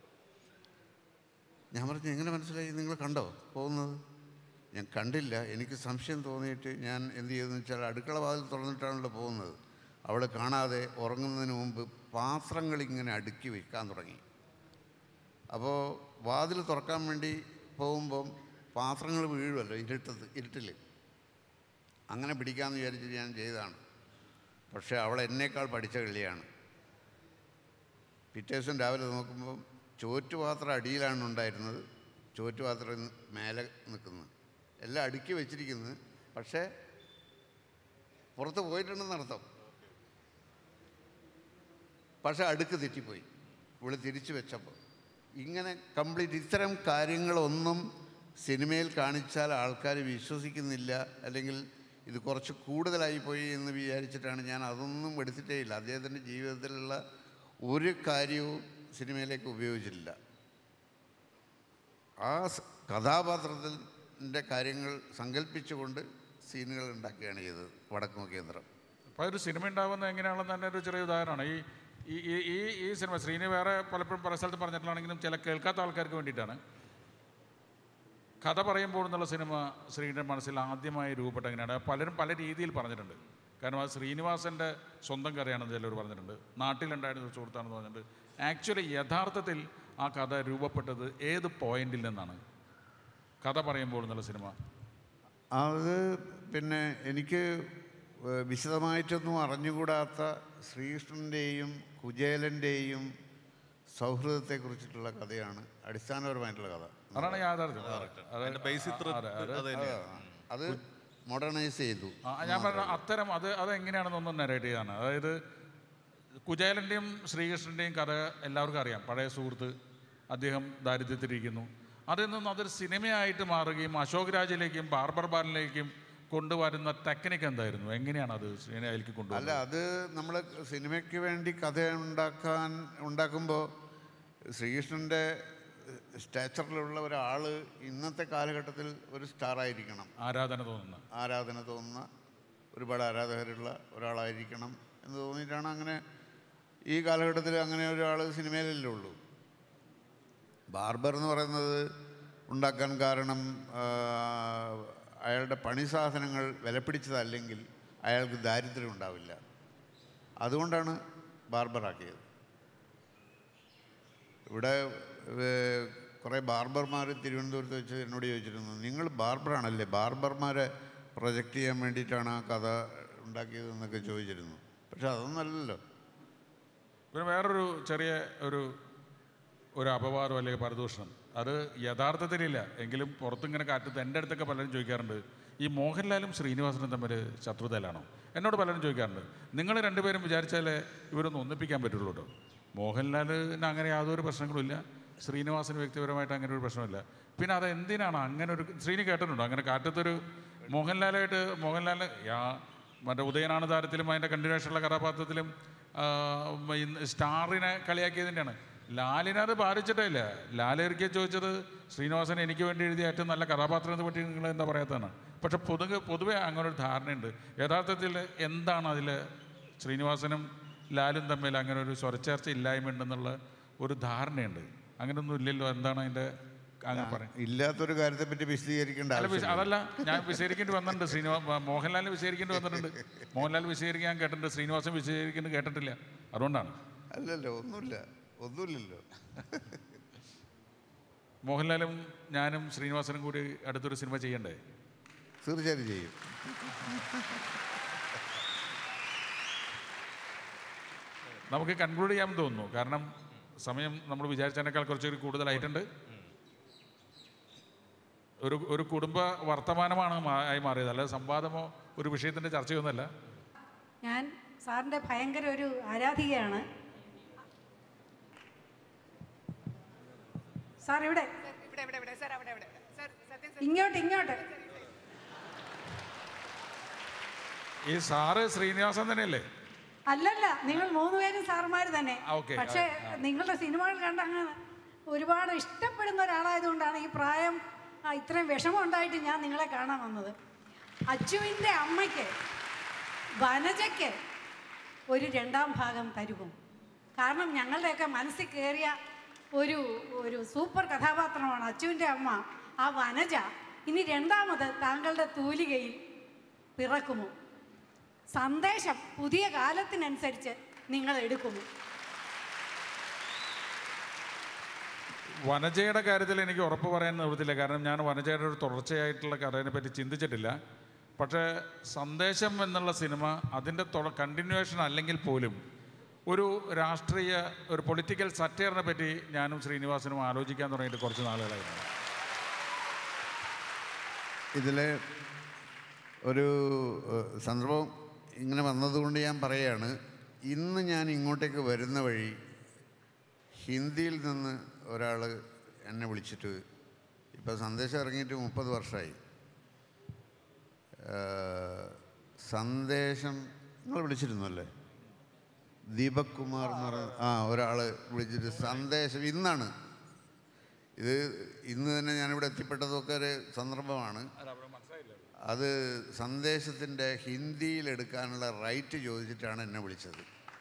ഞാൻ പറഞ്ഞു, എങ്ങനെ മനസ്സിലായി? നിങ്ങൾ കണ്ടോ പോകുന്നത്? ഞാൻ കണ്ടില്ല, എനിക്ക് സംശയം തോന്നിയിട്ട് ഞാൻ എന്ത് ചെയ്തെന്ന് വെച്ചാൽ അടുക്കള വാതിൽ തുറന്നിട്ടാണല്ലോ പോകുന്നത്. അവൾ കാണാതെ ഉറങ്ങുന്നതിന് മുമ്പ് പാത്രങ്ങളിങ്ങനെ അടുക്കി വയ്ക്കാൻ തുടങ്ങി. അപ്പോൾ വാതിൽ തുറക്കാൻ വേണ്ടി പോകുമ്പം പാത്രങ്ങൾ വീഴുമല്ലോ ഇരുട്ടത്ത് ഇരുട്ടിൽ. അങ്ങനെ പിടിക്കാമെന്ന് വിചാരിച്ചിട്ട് ഞാൻ ചെയ്തതാണ്. പക്ഷേ അവൾ എന്നേക്കാൾ പഠിച്ച കളിയാണ്. പിറ്റേ ദിവസം രാവിലെ നോക്കുമ്പം ചോറ്റുപാത്രം അടിയിലാണ് ഉണ്ടായിരുന്നത്, ചോറ്റുപാത്രം മേലെ നിൽക്കുന്നത്, എല്ലാം അടുക്കി വെച്ചിരിക്കുന്നത്. പക്ഷേ പുറത്ത് പോയിട്ടുണ്ടെന്നർത്ഥം. പക്ഷേ അടുക്ക് തെറ്റിപ്പോയി, ഇവിടെ തിരിച്ചു വെച്ചപ്പോൾ. ഇങ്ങനെ കംപ്ലീറ്റ് ഇത്തരം കാര്യങ്ങളൊന്നും സിനിമയിൽ കാണിച്ചാൽ ആൾക്കാർ വിശ്വസിക്കുന്നില്ല, അല്ലെങ്കിൽ ഇത് കുറച്ച് കൂടുതലായിപ്പോയി എന്ന് വിചാരിച്ചിട്ടാണ് ഞാൻ അതൊന്നും എടുത്തിട്ടേ ഇല്ല. അദ്ദേഹത്തിൻ്റെ ജീവിതത്തിലുള്ള ഒരു കാര്യവും സിനിമയിലേക്ക് ഉപയോഗിച്ചിട്ടില്ല. ആ കഥാപാത്രത്തിൽ ശ്രീകൃഷ്ണൻ്റെ കാര്യങ്ങൾ സങ്കല്പിച്ചുകൊണ്ട് സീനുകൾ ഉണ്ടാക്കുകയാണ് ചെയ്തത് വടക്ക് കേന്ദ്രം. അപ്പോൾ ഒരു സിനിമ ഉണ്ടാകുന്നത് എങ്ങനെയാണെന്ന് തന്നെ ഒരു ചെറിയ ഉദാഹരണമാണ്. ഈ ഈ ഈ ഈ സിനിമ ശ്രീനി വേറെ പലപ്പോഴും പല സ്ഥലത്ത് പറഞ്ഞിട്ടുള്ളതാണെങ്കിലും ചില കേൾക്കാത്ത ആൾക്കാർക്ക് വേണ്ടിയിട്ടാണ്. കഥ പറയുമ്പോൾ എന്നുള്ള സിനിമ ശ്രീനിയുടെ മനസ്സിൽ ആദ്യമായി രൂപപ്പെട്ട എങ്ങനെയാണ് പലരും പല രീതിയിൽ പറഞ്ഞിട്ടുണ്ട്. കാരണം അത് ശ്രീനിവാസൻ്റെ സ്വന്തം കഥയാണെന്ന് ചിലർ പറഞ്ഞിട്ടുണ്ട്, നാട്ടിലുണ്ടായിരുന്ന ഒരു സുഹൃത്താണെന്ന് പറഞ്ഞിട്ടുണ്ട്. ആക്ച്വലി യഥാർത്ഥത്തിൽ ആ കഥ രൂപപ്പെട്ടത് ഏത് പോയിന്റിൽ നിന്നാണ് കഥ പറയുമ്പോൾ എന്നുള്ള സിനിമ? അത് പിന്നെ എനിക്ക് വിശദമായിട്ടൊന്നും അറിഞ്ഞുകൂടാത്ത ശ്രീകൃഷ്ണൻ്റെയും കുചേലൻ്റെയും സൗഹൃദത്തെക്കുറിച്ചിട്ടുള്ള കഥയാണ് അടിസ്ഥാനപരമായിട്ടുള്ള കഥ. അതാണ് യാഥാർത്ഥ്യം. അത് മോഡേണൈസ് ചെയ്തു. ഞാൻ പറഞ്ഞ അത്തരം അത് അതെങ്ങനെയാണെന്നൊന്നും നരേറ്റ് ചെയ്താണ്. അതായത് കുചേലൻ്റെയും ശ്രീകൃഷ്ണൻ്റെയും കഥ എല്ലാവർക്കും അറിയാം. പഴയ സുഹൃത്ത്, അദ്ദേഹം ദാരിദ്ര്യത്തിലിരിക്കുന്നു. അതിൽ നിന്ന് അതൊരു സിനിമയായിട്ട് മാറുകയും അശോക് രാജിലേക്കും ബാർബർ ബാലിലേക്കും കൊണ്ടുവരുന്ന ടെക്നിക്ക് എന്തായിരുന്നു? എങ്ങനെയാണ് അത് സിനിമയിലേക്ക് കൊണ്ടുവരുന്നത്? അല്ല, അത് നമ്മൾ സിനിമയ്ക്ക് വേണ്ടി കഥ ഉണ്ടാക്കാൻ ഉണ്ടാക്കുമ്പോൾ ശ്രീകൃഷ്ണൻ്റെ സ്റ്റാച്ചറിലുള്ള ഒരാൾ ഇന്നത്തെ കാലഘട്ടത്തിൽ ഒരു സ്റ്റാറായിരിക്കണം, ആരാധന തോന്നുന്ന ആരാധന തോന്നുന്ന ഒരുപാട് ആരാധകരുള്ള ഒരാളായിരിക്കണം എന്ന് തോന്നിയിട്ടാണ് അങ്ങനെ ഈ കാലഘട്ടത്തിൽ അങ്ങനെ ഒരാൾ സിനിമയിലല്ലേ ഉള്ളൂ. ബാർബർ എന്ന് പറയുന്നത് ഉണ്ടാക്കാൻ കാരണം അയാളുടെ പണി സാധനങ്ങൾ വിലപിടിച്ചതല്ലെങ്കിൽ അയാൾക്ക് ദാരിദ്ര്യം ഉണ്ടാവില്ല. അതുകൊണ്ടാണ് ബാർബറാക്കിയത്. ഇവിടെ കുറേ ബാർബർമാർ തിരുവനന്തപുരത്ത് വെച്ച് എന്നോട് ചോദിച്ചിരുന്നു, നിങ്ങൾ ബാർബറാണല്ലേ, ബാർബർമാരെ പ്രൊജക്റ്റ് ചെയ്യാൻ വേണ്ടിയിട്ടാണ് ആ കഥ ഉണ്ടാക്കിയതെന്നൊക്കെ ചോദിച്ചിരുന്നു. പക്ഷെ അതൊന്നല്ലല്ലോ. പിന്നെ വേറൊരു ചെറിയ ഒരു ഒരു അപവാദം അല്ലെങ്കിൽ പരദൂഷണം, അത് യഥാർത്ഥത്തിലില്ല എങ്കിലും പുറത്തിങ്ങനെ കാറ്റത്ത് എൻ്റെ അടുത്തൊക്കെ പലരും ചോദിക്കാറുണ്ട്, ഈ മോഹൻലാലും ശ്രീനിവാസനും തമ്മിൽ ശത്രുതയിലാണോ? എന്നോട് പലരും ചോദിക്കാറുണ്ട്. നിങ്ങൾ രണ്ടുപേരും വിചാരിച്ചാലേ ഇവരൊന്നും ഒന്നിപ്പിക്കാൻ പറ്റുള്ളൂ കേട്ടോ. മോഹൻലാലിന് അങ്ങനെ യാതൊരു പ്രശ്നങ്ങളുമില്ല, ശ്രീനിവാസന് വ്യക്തിപരമായിട്ട് അങ്ങനെ ഒരു പ്രശ്നമില്ല. പിന്നെ അത് എന്തിനാണ് അങ്ങനെ ഒരു ശ്രീനി കേട്ടിട്ടുണ്ടോ അങ്ങനെ കാറ്റത്തൊരു മോഹൻലാലായിട്ട്? മോഹൻലാൽ യാ മറ്റേ ഉദയനാണ് താരത്തിലും അതിൻ്റെ കണ്ടിന്യൂഷനുള്ള കഥാപാത്രത്തിലും സ്റ്റാറിനെ കളിയാക്കിയതിൻ്റെയാണ്. ലാലിനെ അത് ബാധിച്ചിട്ടേ ഇല്ല. ലാലേറിക്കെ ചോദിച്ചത് ശ്രീനിവാസൻ എനിക്ക് വേണ്ടി എഴുതിയ ഏറ്റവും നല്ല കഥാപാത്രത്തെ പറ്റി നിങ്ങൾ എന്താ പറയാത്തതാണ്. പക്ഷെ പൊതുവെ പൊതുവെ അങ്ങനെ ഒരു ധാരണയുണ്ട്. യഥാർത്ഥത്തിൽ എന്താണ് അതിൽ ശ്രീനിവാസനും ലാലും തമ്മിൽ അങ്ങനെ ഒരു സ്വരച്ചേർച്ച ഇല്ലായ്മ ഉണ്ടെന്നുള്ള ഒരു ധാരണയുണ്ട്. അങ്ങനെയൊന്നും ഇല്ലല്ലോ. എന്താണ് അതിൻ്റെ അങ്ങനെ പറയാം? ഇല്ലാത്തൊരു കാര്യത്തെ പറ്റി വിശദീകരിക്കേണ്ട അതല്ല, ഞാൻ വിശദീകരിക്കേണ്ടി വന്നിട്ടുണ്ട്. ശ്രീനിവാ മോഹൻലാലിന് വിശദീകരിക്കേണ്ടി വന്നിട്ടുണ്ട്. മോഹൻലാൽ വിശദീകരിക്കാൻ കേട്ടിട്ടുണ്ട്, ശ്രീനിവാസൻ വിശദീകരിക്കുന്നത് കേട്ടിട്ടില്ല. അതുകൊണ്ടാണ്. അല്ലല്ലോ, ഒന്നുമില്ല ഒന്നുമില്ലല്ലോ. മോഹൻലാലും ഞാനും ശ്രീനിവാസനും കൂടി അടുത്തൊരു സിനിമ ചെയ്യണ്ടേ? തീർച്ചയായിട്ടും ചെയ്യും. നമുക്ക് കൺക്ലൂഡ് ചെയ്യാൻ തോന്നുന്നു. കാരണം സമയം നമ്മൾ വിചാരിച്ചതിനേക്കാൾ കുറച്ചൊരു കൂടുതലായിട്ടുണ്ട്. ഒരു ഒരു കുടുംബ വർത്തമാനമാണ് ആയി മാറിയത്, അല്ലാതെ സംവാദമോ ഒരു വിഷയത്തിൻ്റെ ചർച്ചയൊന്നുമല്ല. ഞാൻ സാറിൻ്റെ ഭയങ്കര ഒരു ആരാധികയാണ്. സാർ ഇവിടെ ഇങ്ങോട്ട് ഇങ്ങോട്ട്. ഈ സാറ് ശ്രീനിവാസൻ തന്നെയല്ലേ? അല്ലല്ല, നിങ്ങൾ മൂന്നുപേരും സാറുമാർ തന്നെ. പക്ഷേ നിങ്ങളുടെ സിനിമകൾ കണ്ട് അങ്ങനെ ഒരുപാട് ഇഷ്ടപ്പെടുന്ന ഒരാളായതുകൊണ്ടാണ് ഈ പ്രായം ഇത്രയും വിഷമം ഉണ്ടായിട്ട് ഞാൻ നിങ്ങളെ കാണാൻ വന്നത്. അച്ചുവിൻ്റെ അമ്മയ്ക്ക് വനജയ്ക്ക് ഒരു രണ്ടാം ഭാഗം തരുമോ? കാരണം ഞങ്ങളുടെയൊക്കെ മനസ്സിൽ കയറിയ ഒരു ഒരു സൂപ്പർ കഥാപാത്രമാണ് അച്ചുവിൻ്റെ അമ്മ. ആ വനജ ഇനി രണ്ടാമത് താങ്കളുടെ തൂലികയിൽ പിറക്കുമോ? സന്ദേശം പുതിയ കാലത്തിനനുസരിച്ച് നിങ്ങൾ എടുക്കുമോ? വനജയുടെ കാര്യത്തിൽ എനിക്ക് ഉറപ്പ് പറയാൻ നിവൃത്തില്ല. കാരണം ഞാൻ വനജയുടെ ഒരു തുടർച്ചയായിട്ടുള്ള കഥയെ പറ്റി ചിന്തിച്ചിട്ടില്ല. പക്ഷേ സന്ദേശം എന്നുള്ള സിനിമ അതിൻ്റെ കണ്ടിന്യൂവേഷൻ അല്ലെങ്കിൽ പോലും ഒരു രാഷ്ട്രീയ ഒരു പൊളിറ്റിക്കൽ സറ്റയറിനെ പറ്റി ഞാനും ശ്രീനിവാസനും ആലോചിക്കാൻ തുടങ്ങിയിട്ട് കുറച്ച് നാളുകളായിരുന്നു. ഇതിലെ ഒരു സന്ദർഭം ഇങ്ങനെ വന്നതുകൊണ്ട് ഞാൻ പറയുകയാണ്, ഇന്ന് ഞാൻ ഇങ്ങോട്ടേക്ക് വരുന്ന വഴി ഹിന്ദിയിൽ നിന്ന് ഒരാൾ എന്നെ വിളിച്ചിട്ട്, ഇപ്പോൾ സന്ദേശം ഇറങ്ങിയിട്ട് മുപ്പത് വർഷമായി, സന്ദേശം നിങ്ങൾ വിളിച്ചിരുന്നു അല്ലേ? ദീപക് കുമാർ എന്ന് പറഞ്ഞ ആ ഒരാൾ വിളിച്ചിട്ട് സന്ദേശം ഇന്നാണ് ഇത് ഇന്ന് തന്നെ ഞാനിവിടെ എത്തിപ്പെട്ടതൊക്കെ ഒരു സന്ദർഭമാണ്. അത് സന്ദേശത്തിൻ്റെ ഹിന്ദിയിലെടുക്കാനുള്ള റൈറ്റ് ചോദിച്ചിട്ടാണ് എന്നെ വിളിച്ചത്.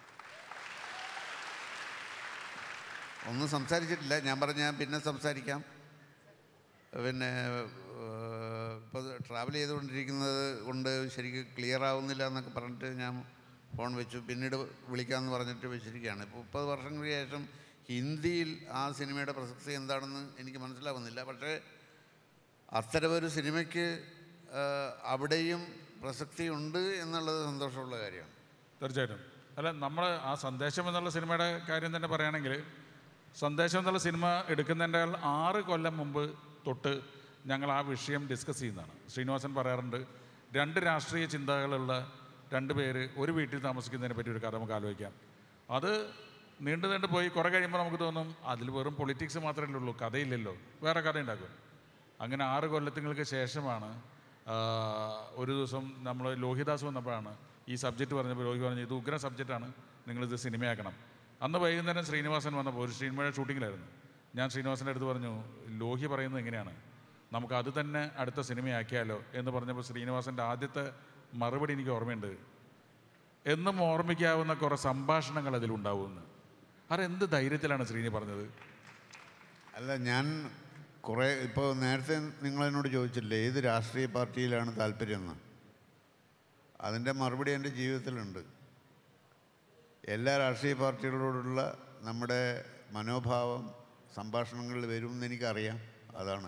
ഒന്നും സംസാരിച്ചിട്ടില്ല. ഞാൻ പറഞ്ഞ പിന്നെ സംസാരിക്കാം. പിന്നെ ഇപ്പോൾ ട്രാവൽ ചെയ്തുകൊണ്ടിരിക്കുന്നത് കൊണ്ട് ശരിക്കും ക്ലിയർ ആവുന്നില്ല എന്നൊക്കെ പറഞ്ഞിട്ട് ഞാൻ ഫോൺ വെച്ചു. പിന്നീട് വിളിക്കാമെന്ന് പറഞ്ഞിട്ട് വെച്ചിരിക്കുകയാണ്. ഇപ്പോൾ മുപ്പത് വർഷങ്ങൾക്ക് ശേഷം ഹിന്ദിയിൽ ആ സിനിമയുടെ പ്രസക്തി എന്താണെന്ന് എനിക്ക് മനസ്സിലാവുന്നില്ല. പക്ഷേ അത്തരമൊരു സിനിമയ്ക്ക് അവിടെയും പ്രസക്തി ഉണ്ട് എന്നുള്ളത് സന്തോഷമുള്ള കാര്യമാണ്. തീർച്ചയായിട്ടും. അല്ല, നമ്മൾ ആ സന്ദേശം എന്നുള്ള സിനിമയുടെ കാര്യം തന്നെ പറയുകയാണെങ്കിൽ, സന്ദേശം എന്നുള്ള സിനിമ എടുക്കുന്നതിൻ്റെ ആറ് കൊല്ലം മുമ്പ് തൊട്ട് ഞങ്ങൾ ആ വിഷയം ഡിസ്കസ് ചെയ്യുന്നതാണ്. ശ്രീനിവാസൻ പറയാറുണ്ട്, രണ്ട് രാഷ്ട്രീയ ചിന്തകളുള്ള രണ്ട് പേര് ഒരു വീട്ടിൽ താമസിക്കുന്നതിനെ പറ്റി ഒരു കഥ നമുക്ക് ആലോചിക്കാം. അത് നീണ്ടു നീണ്ടു പോയി കുറേ കഴിയുമ്പോൾ നമുക്ക് തോന്നും അതിൽ വെറും പൊളിറ്റിക്സ് മാത്രമല്ലേ ഉള്ളൂ, കഥയില്ലല്ലോ, വേറെ കഥ ഉണ്ടാക്കും. അങ്ങനെ ആറ് കൊല്ലത്തുങ്ങൾക്ക് ശേഷമാണ് ഒരു ദിവസം നമ്മൾ ലോഹിദാസ് വന്നപ്പോഴാണ് ഈ സബ്ജക്റ്റ് പറഞ്ഞപ്പോൾ ലോഹി പറഞ്ഞു, ഇത് ഉഗ്ര സബ്ജക്റ്റാണ്, നിങ്ങളിത് സിനിമയാക്കണം. അന്ന് വൈകുന്നേരം ശ്രീനിവാസൻ വന്നപ്പോൾ ഒരു സിനിമയുടെ ഷൂട്ടിങ്ങിലായിരുന്നു. ഞാൻ ശ്രീനിവാസൻ്റെ അടുത്ത് പറഞ്ഞു, ലോഹി പറയുന്നത് എങ്ങനെയാണ്, നമുക്ക് അത് തന്നെ അടുത്ത സിനിമയാക്കിയാലോ എന്ന് പറഞ്ഞപ്പോൾ ശ്രീനിവാസൻ്റെ ആദ്യത്തെ മറുപടി എനിക്ക് ഓർമ്മയുണ്ട്, എന്നും ഓർമ്മിക്കാവുന്ന കുറേ സംഭാഷണങ്ങൾ അതിലുണ്ടാവുമെന്ന്. അതെന്ത് ധൈര്യത്തിലാണ് ശ്രീനി പറഞ്ഞത്? അല്ല, ഞാൻ കുറേ ഇപ്പോൾ നേരത്തെ നിങ്ങളെന്നോട് ചോദിച്ചില്ലേ ഏത് രാഷ്ട്രീയ പാർട്ടിയിലാണ് താല്പര്യമെന്ന്. അതിൻ്റെ മറുപടി എൻ്റെ ജീവിതത്തിലുണ്ട്. എല്ലാ രാഷ്ട്രീയ പാർട്ടികളോടുള്ള നമ്മുടെ മനോഭാവം സംഭാഷണങ്ങളിൽ വരുമെന്ന് എനിക്കറിയാം. അതാണ്.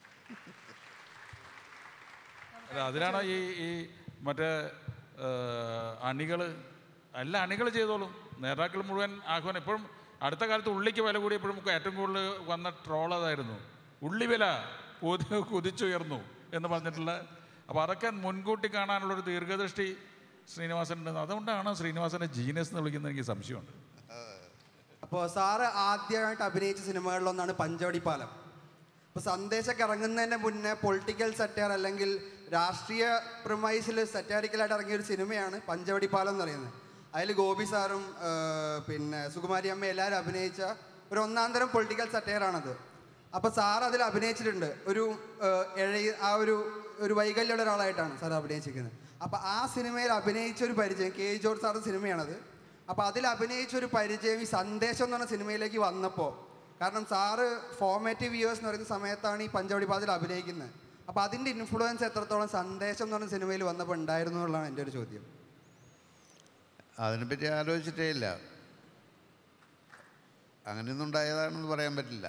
അല്ല, അതിനാണ് ഈ ഈ മറ്റേ അണികൾ എല്ലാ അണികൾ ചെയ്തോളും, നേതാക്കൾ മുഴുവൻ ആഹ്വാനം. ഇപ്പോഴും അടുത്ത കാലത്ത് ഉള്ളിക്ക് വില കൂടിയപ്പോഴും നമുക്ക് ഏറ്റവും കൂടുതൽ വന്ന ട്രോൾ അതായിരുന്നു, ഉള്ളി വില കുതി കുതിച്ചുയർന്നു എന്ന് പറഞ്ഞിട്ടുള്ള. അപ്പോൾ അതൊക്കെ മുൻകൂട്ടി കാണാനുള്ളൊരു ദീർഘദൃഷ്ടി ശ്രീനിവാസൻ ഉണ്ട്. അതുകൊണ്ടാണ് ശ്രീനിവാസൻ്റെ ജീനിയസ് എന്ന് വിളിക്കുന്നത് എനിക്ക് സംശയമുണ്ട്. അപ്പോൾ സാറ് ആദ്യമായിട്ട് അഭിനയിച്ച സിനിമകളിലൊന്നാണ് പഞ്ചവടിപ്പാലം. അപ്പോൾ സന്ദേശമൊക്കെ ഇറങ്ങുന്നതിന് മുന്നേ പൊളിറ്റിക്കൽ സറ്റയർ അല്ലെങ്കിൽ രാഷ്ട്രീയ പ്രമൈസിൽ സറ്റാരിക്കലായിട്ട് ഇറങ്ങിയൊരു സിനിമയാണ് പഞ്ചവടിപ്പാലം എന്ന് പറയുന്നത്. അതിൽ ഗോപി സാറും പിന്നെ സുകുമാരി അമ്മ എല്ലാവരും അഭിനയിച്ച ഒരു ഒന്നാം തരം പൊളിറ്റിക്കൽ സറ്റയറാണത്. അപ്പോൾ സാർ അതിൽ അഭിനയിച്ചിട്ടുണ്ട്. ഒരു എഴയ ആ ഒരു ഒരു വൈകല്യമുള്ള ഒരാളായിട്ടാണ് സാർ അഭിനയിച്ചിരിക്കുന്നത്. അപ്പോൾ ആ സിനിമയിൽ അഭിനയിച്ചൊരു പരിചയം, കെ ജോർജ് സാറിൻ്റെ സിനിമയാണത്. അപ്പോൾ അതിൽ അഭിനയിച്ചൊരു പരിചയം ഈ സന്ദേശം എന്ന് പറഞ്ഞ സിനിമയിലേക്ക് വന്നപ്പോൾ, കാരണം സാറ് ഫോർമാറ്റീവ് വ്യൂവേഴ്സ് എന്ന് പറയുന്ന സമയത്താണ് ഈ പഞ്ചവടിപ്പാലത്തിൽ അഭിനയിക്കുന്നത്. അപ്പോൾ അതിൻ്റെ ഇൻഫ്ലുവൻസ് എത്രത്തോളം സന്ദേശം എന്ന് പറഞ്ഞ സിനിമയിൽ വന്നപ്പോൾ ഉണ്ടായിരുന്നു എന്നുള്ളതാണ് എൻ്റെ ഒരു ചോദ്യം. അതിനെപ്പറ്റി ആലോചിച്ചിട്ടേ ഇല്ല. അങ്ങനെയൊന്നും ഉണ്ടായതാണെന്ന് പറയാൻ പറ്റില്ല.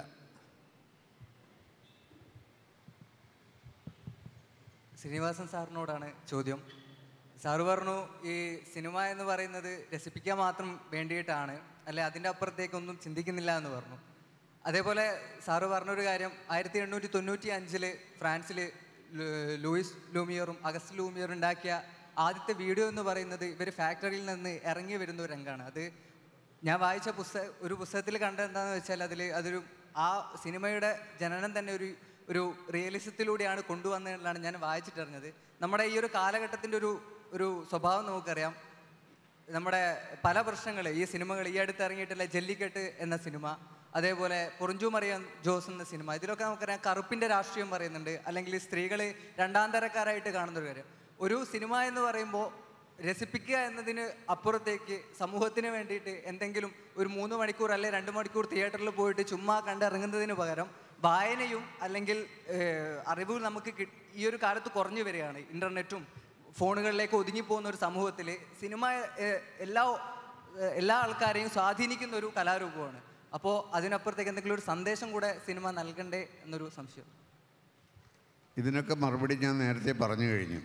ശ്രീനിവാസൻ സാറിനോടാണ് ചോദ്യം. സാറ് പറഞ്ഞു ഈ സിനിമ എന്ന് പറയുന്നത് രസിപ്പിക്കാൻ മാത്രം വേണ്ടിയിട്ടാണ്, അല്ലെ അതിൻ്റെ അപ്പുറത്തേക്കൊന്നും ചിന്തിക്കുന്നില്ല എന്ന് പറഞ്ഞു. അതേപോലെ സാറ് പറഞ്ഞൊരു കാര്യം, ആയിരത്തി എണ്ണൂറ്റി തൊണ്ണൂറ്റി അഞ്ചില് ഫ്രാൻസിൽ ലൂയിസ് ലൂമിയറും അഗസ്റ്റ് ലൂമിയറും ഉണ്ടാക്കിയ ആദ്യത്തെ വീഡിയോ എന്ന് പറയുന്നത് ഇവർ ഫാക്ടറിയിൽ നിന്ന് ഇറങ്ങി വരുന്ന ഒരു രംഗമാണ്. അത് ഞാൻ വായിച്ച പുസ്തക ഒരു പുസ്തകത്തിൽ കണ്ടത് എന്താണെന്ന് വെച്ചാൽ അതിൽ അതൊരു ആ സിനിമയുടെ ജനനം തന്നെ ഒരു ഒരു റിയലിസത്തിലൂടെയാണ് കൊണ്ടുവന്നതെന്നാണ് ഞാൻ വായിച്ചിട്ടറിഞ്ഞത്. നമ്മുടെ ഈ ഒരു കാലഘട്ടത്തിൻ്റെ ഒരു ഒരു സ്വഭാവം നമുക്കറിയാം. നമ്മുടെ പല പ്രശ്നങ്ങൾ ഈ സിനിമകൾ ഈ അടുത്ത് ഇറങ്ങിയിട്ടുള്ള ജല്ലിക്കെട്ട് എന്ന സിനിമ, അതേപോലെ പൊറിഞ്ചു മറിയം ജോസ് എന്ന സിനിമ, ഇതിലൊക്കെ നമുക്കറിയാം കറുപ്പിൻ്റെ രാഷ്ട്രീയം പറയുന്നുണ്ട്, അല്ലെങ്കിൽ സ്ത്രീകൾ രണ്ടാം തരക്കാരായിട്ട് കാണുന്നൊരു കാര്യം. ഒരു സിനിമ എന്ന് പറയുമ്പോൾ രസിപ്പിക്കുക എന്നതിന് അപ്പുറത്തേക്ക് സമൂഹത്തിന് വേണ്ടിയിട്ട് എന്തെങ്കിലും ഒരു മൂന്ന് മണിക്കൂർ അല്ലെ രണ്ട് മണിക്കൂർ തിയേറ്ററിൽ പോയിട്ട് ചുമ്മാ കണ്ടിറങ്ങുന്നതിന് പകരം വായനയും അല്ലെങ്കിൽ അറിവ് നമുക്ക് ഈ ഒരു കാലത്ത് കുറഞ്ഞു വരികയാണ്. ഇൻ്റർനെറ്റും ഫോണുകളിലേക്ക് ഒതുങ്ങിപ്പോകുന്ന ഒരു സമൂഹത്തിൽ സിനിമ എല്ലാ എല്ലാ ആൾക്കാരെയും സ്വാധീനിക്കുന്ന ഒരു കലാരൂപമാണ്. അപ്പോൾ അതിനപ്പുറത്തേക്ക് എന്തെങ്കിലും ഒരു സന്ദേശം കൂടെ സിനിമ നൽകണ്ടേ എന്നൊരു സംശയം. ഇതിനൊക്കെ മറുപടി ഞാൻ നേരത്തെ പറഞ്ഞു കഴിഞ്ഞു.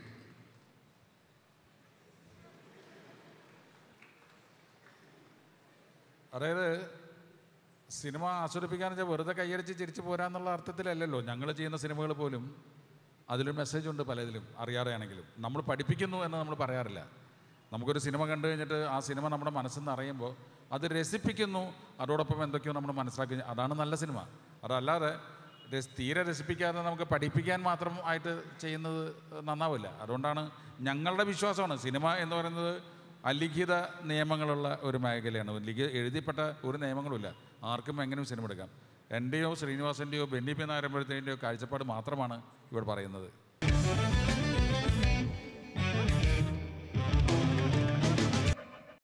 അതായത് സിനിമ ആസ്വദിപ്പിക്കാന്ന് വെച്ചാൽ വെറുതെ കൈയടിച്ച് ചിരിച്ചു പോരാന്നുള്ള അർത്ഥത്തിലല്ലല്ലോ ഞങ്ങൾ ചെയ്യുന്ന സിനിമകൾ പോലും. അതിലൊരു മെസ്സേജ് ഉണ്ട് പലതിലും, അറിയാതെയാണെങ്കിലും. നമ്മൾ പഠിപ്പിക്കുന്നു എന്ന് നമ്മൾ പറയാറില്ല. നമുക്കൊരു സിനിമ കണ്ടു കഴിഞ്ഞിട്ട് ആ സിനിമ നമ്മുടെ മനസ്സിൽ നിന്ന് അറിയുമ്പോൾ അത് രസിപ്പിക്കുന്നു, അതോടൊപ്പം എന്തൊക്കെയോ നമ്മൾ മനസ്സിലാക്കി, അതാണ് നല്ല സിനിമ. അതല്ലാതെ തീരെ രസിപ്പിക്കാതെ നമുക്ക് പഠിപ്പിക്കാൻ മാത്രം ആയിട്ട് ചെയ്യുന്നത് നന്നാവില്ല. അതുകൊണ്ടാണ് ഞങ്ങളുടെ വിശ്വാസമാണ് സിനിമ എന്ന് പറയുന്നത് അലിഖിത നിയമങ്ങളുള്ള ഒരു മേഖലയാണ്. ലിഖി എഴുതിപ്പെട്ട ഒരു നിയമങ്ങളുമില്ല, ആർക്കും എങ്ങനെയും സിനിമ എടുക്കാം. എൻ്റെയോ ശ്രീനിവാസൻ്റെയോ ബെന്നി പി നായരമ്പലത്തിൻ്റെയോ കാഴ്ചപ്പാട് മാത്രമാണ് ഇവിടെ പറയുന്നത്.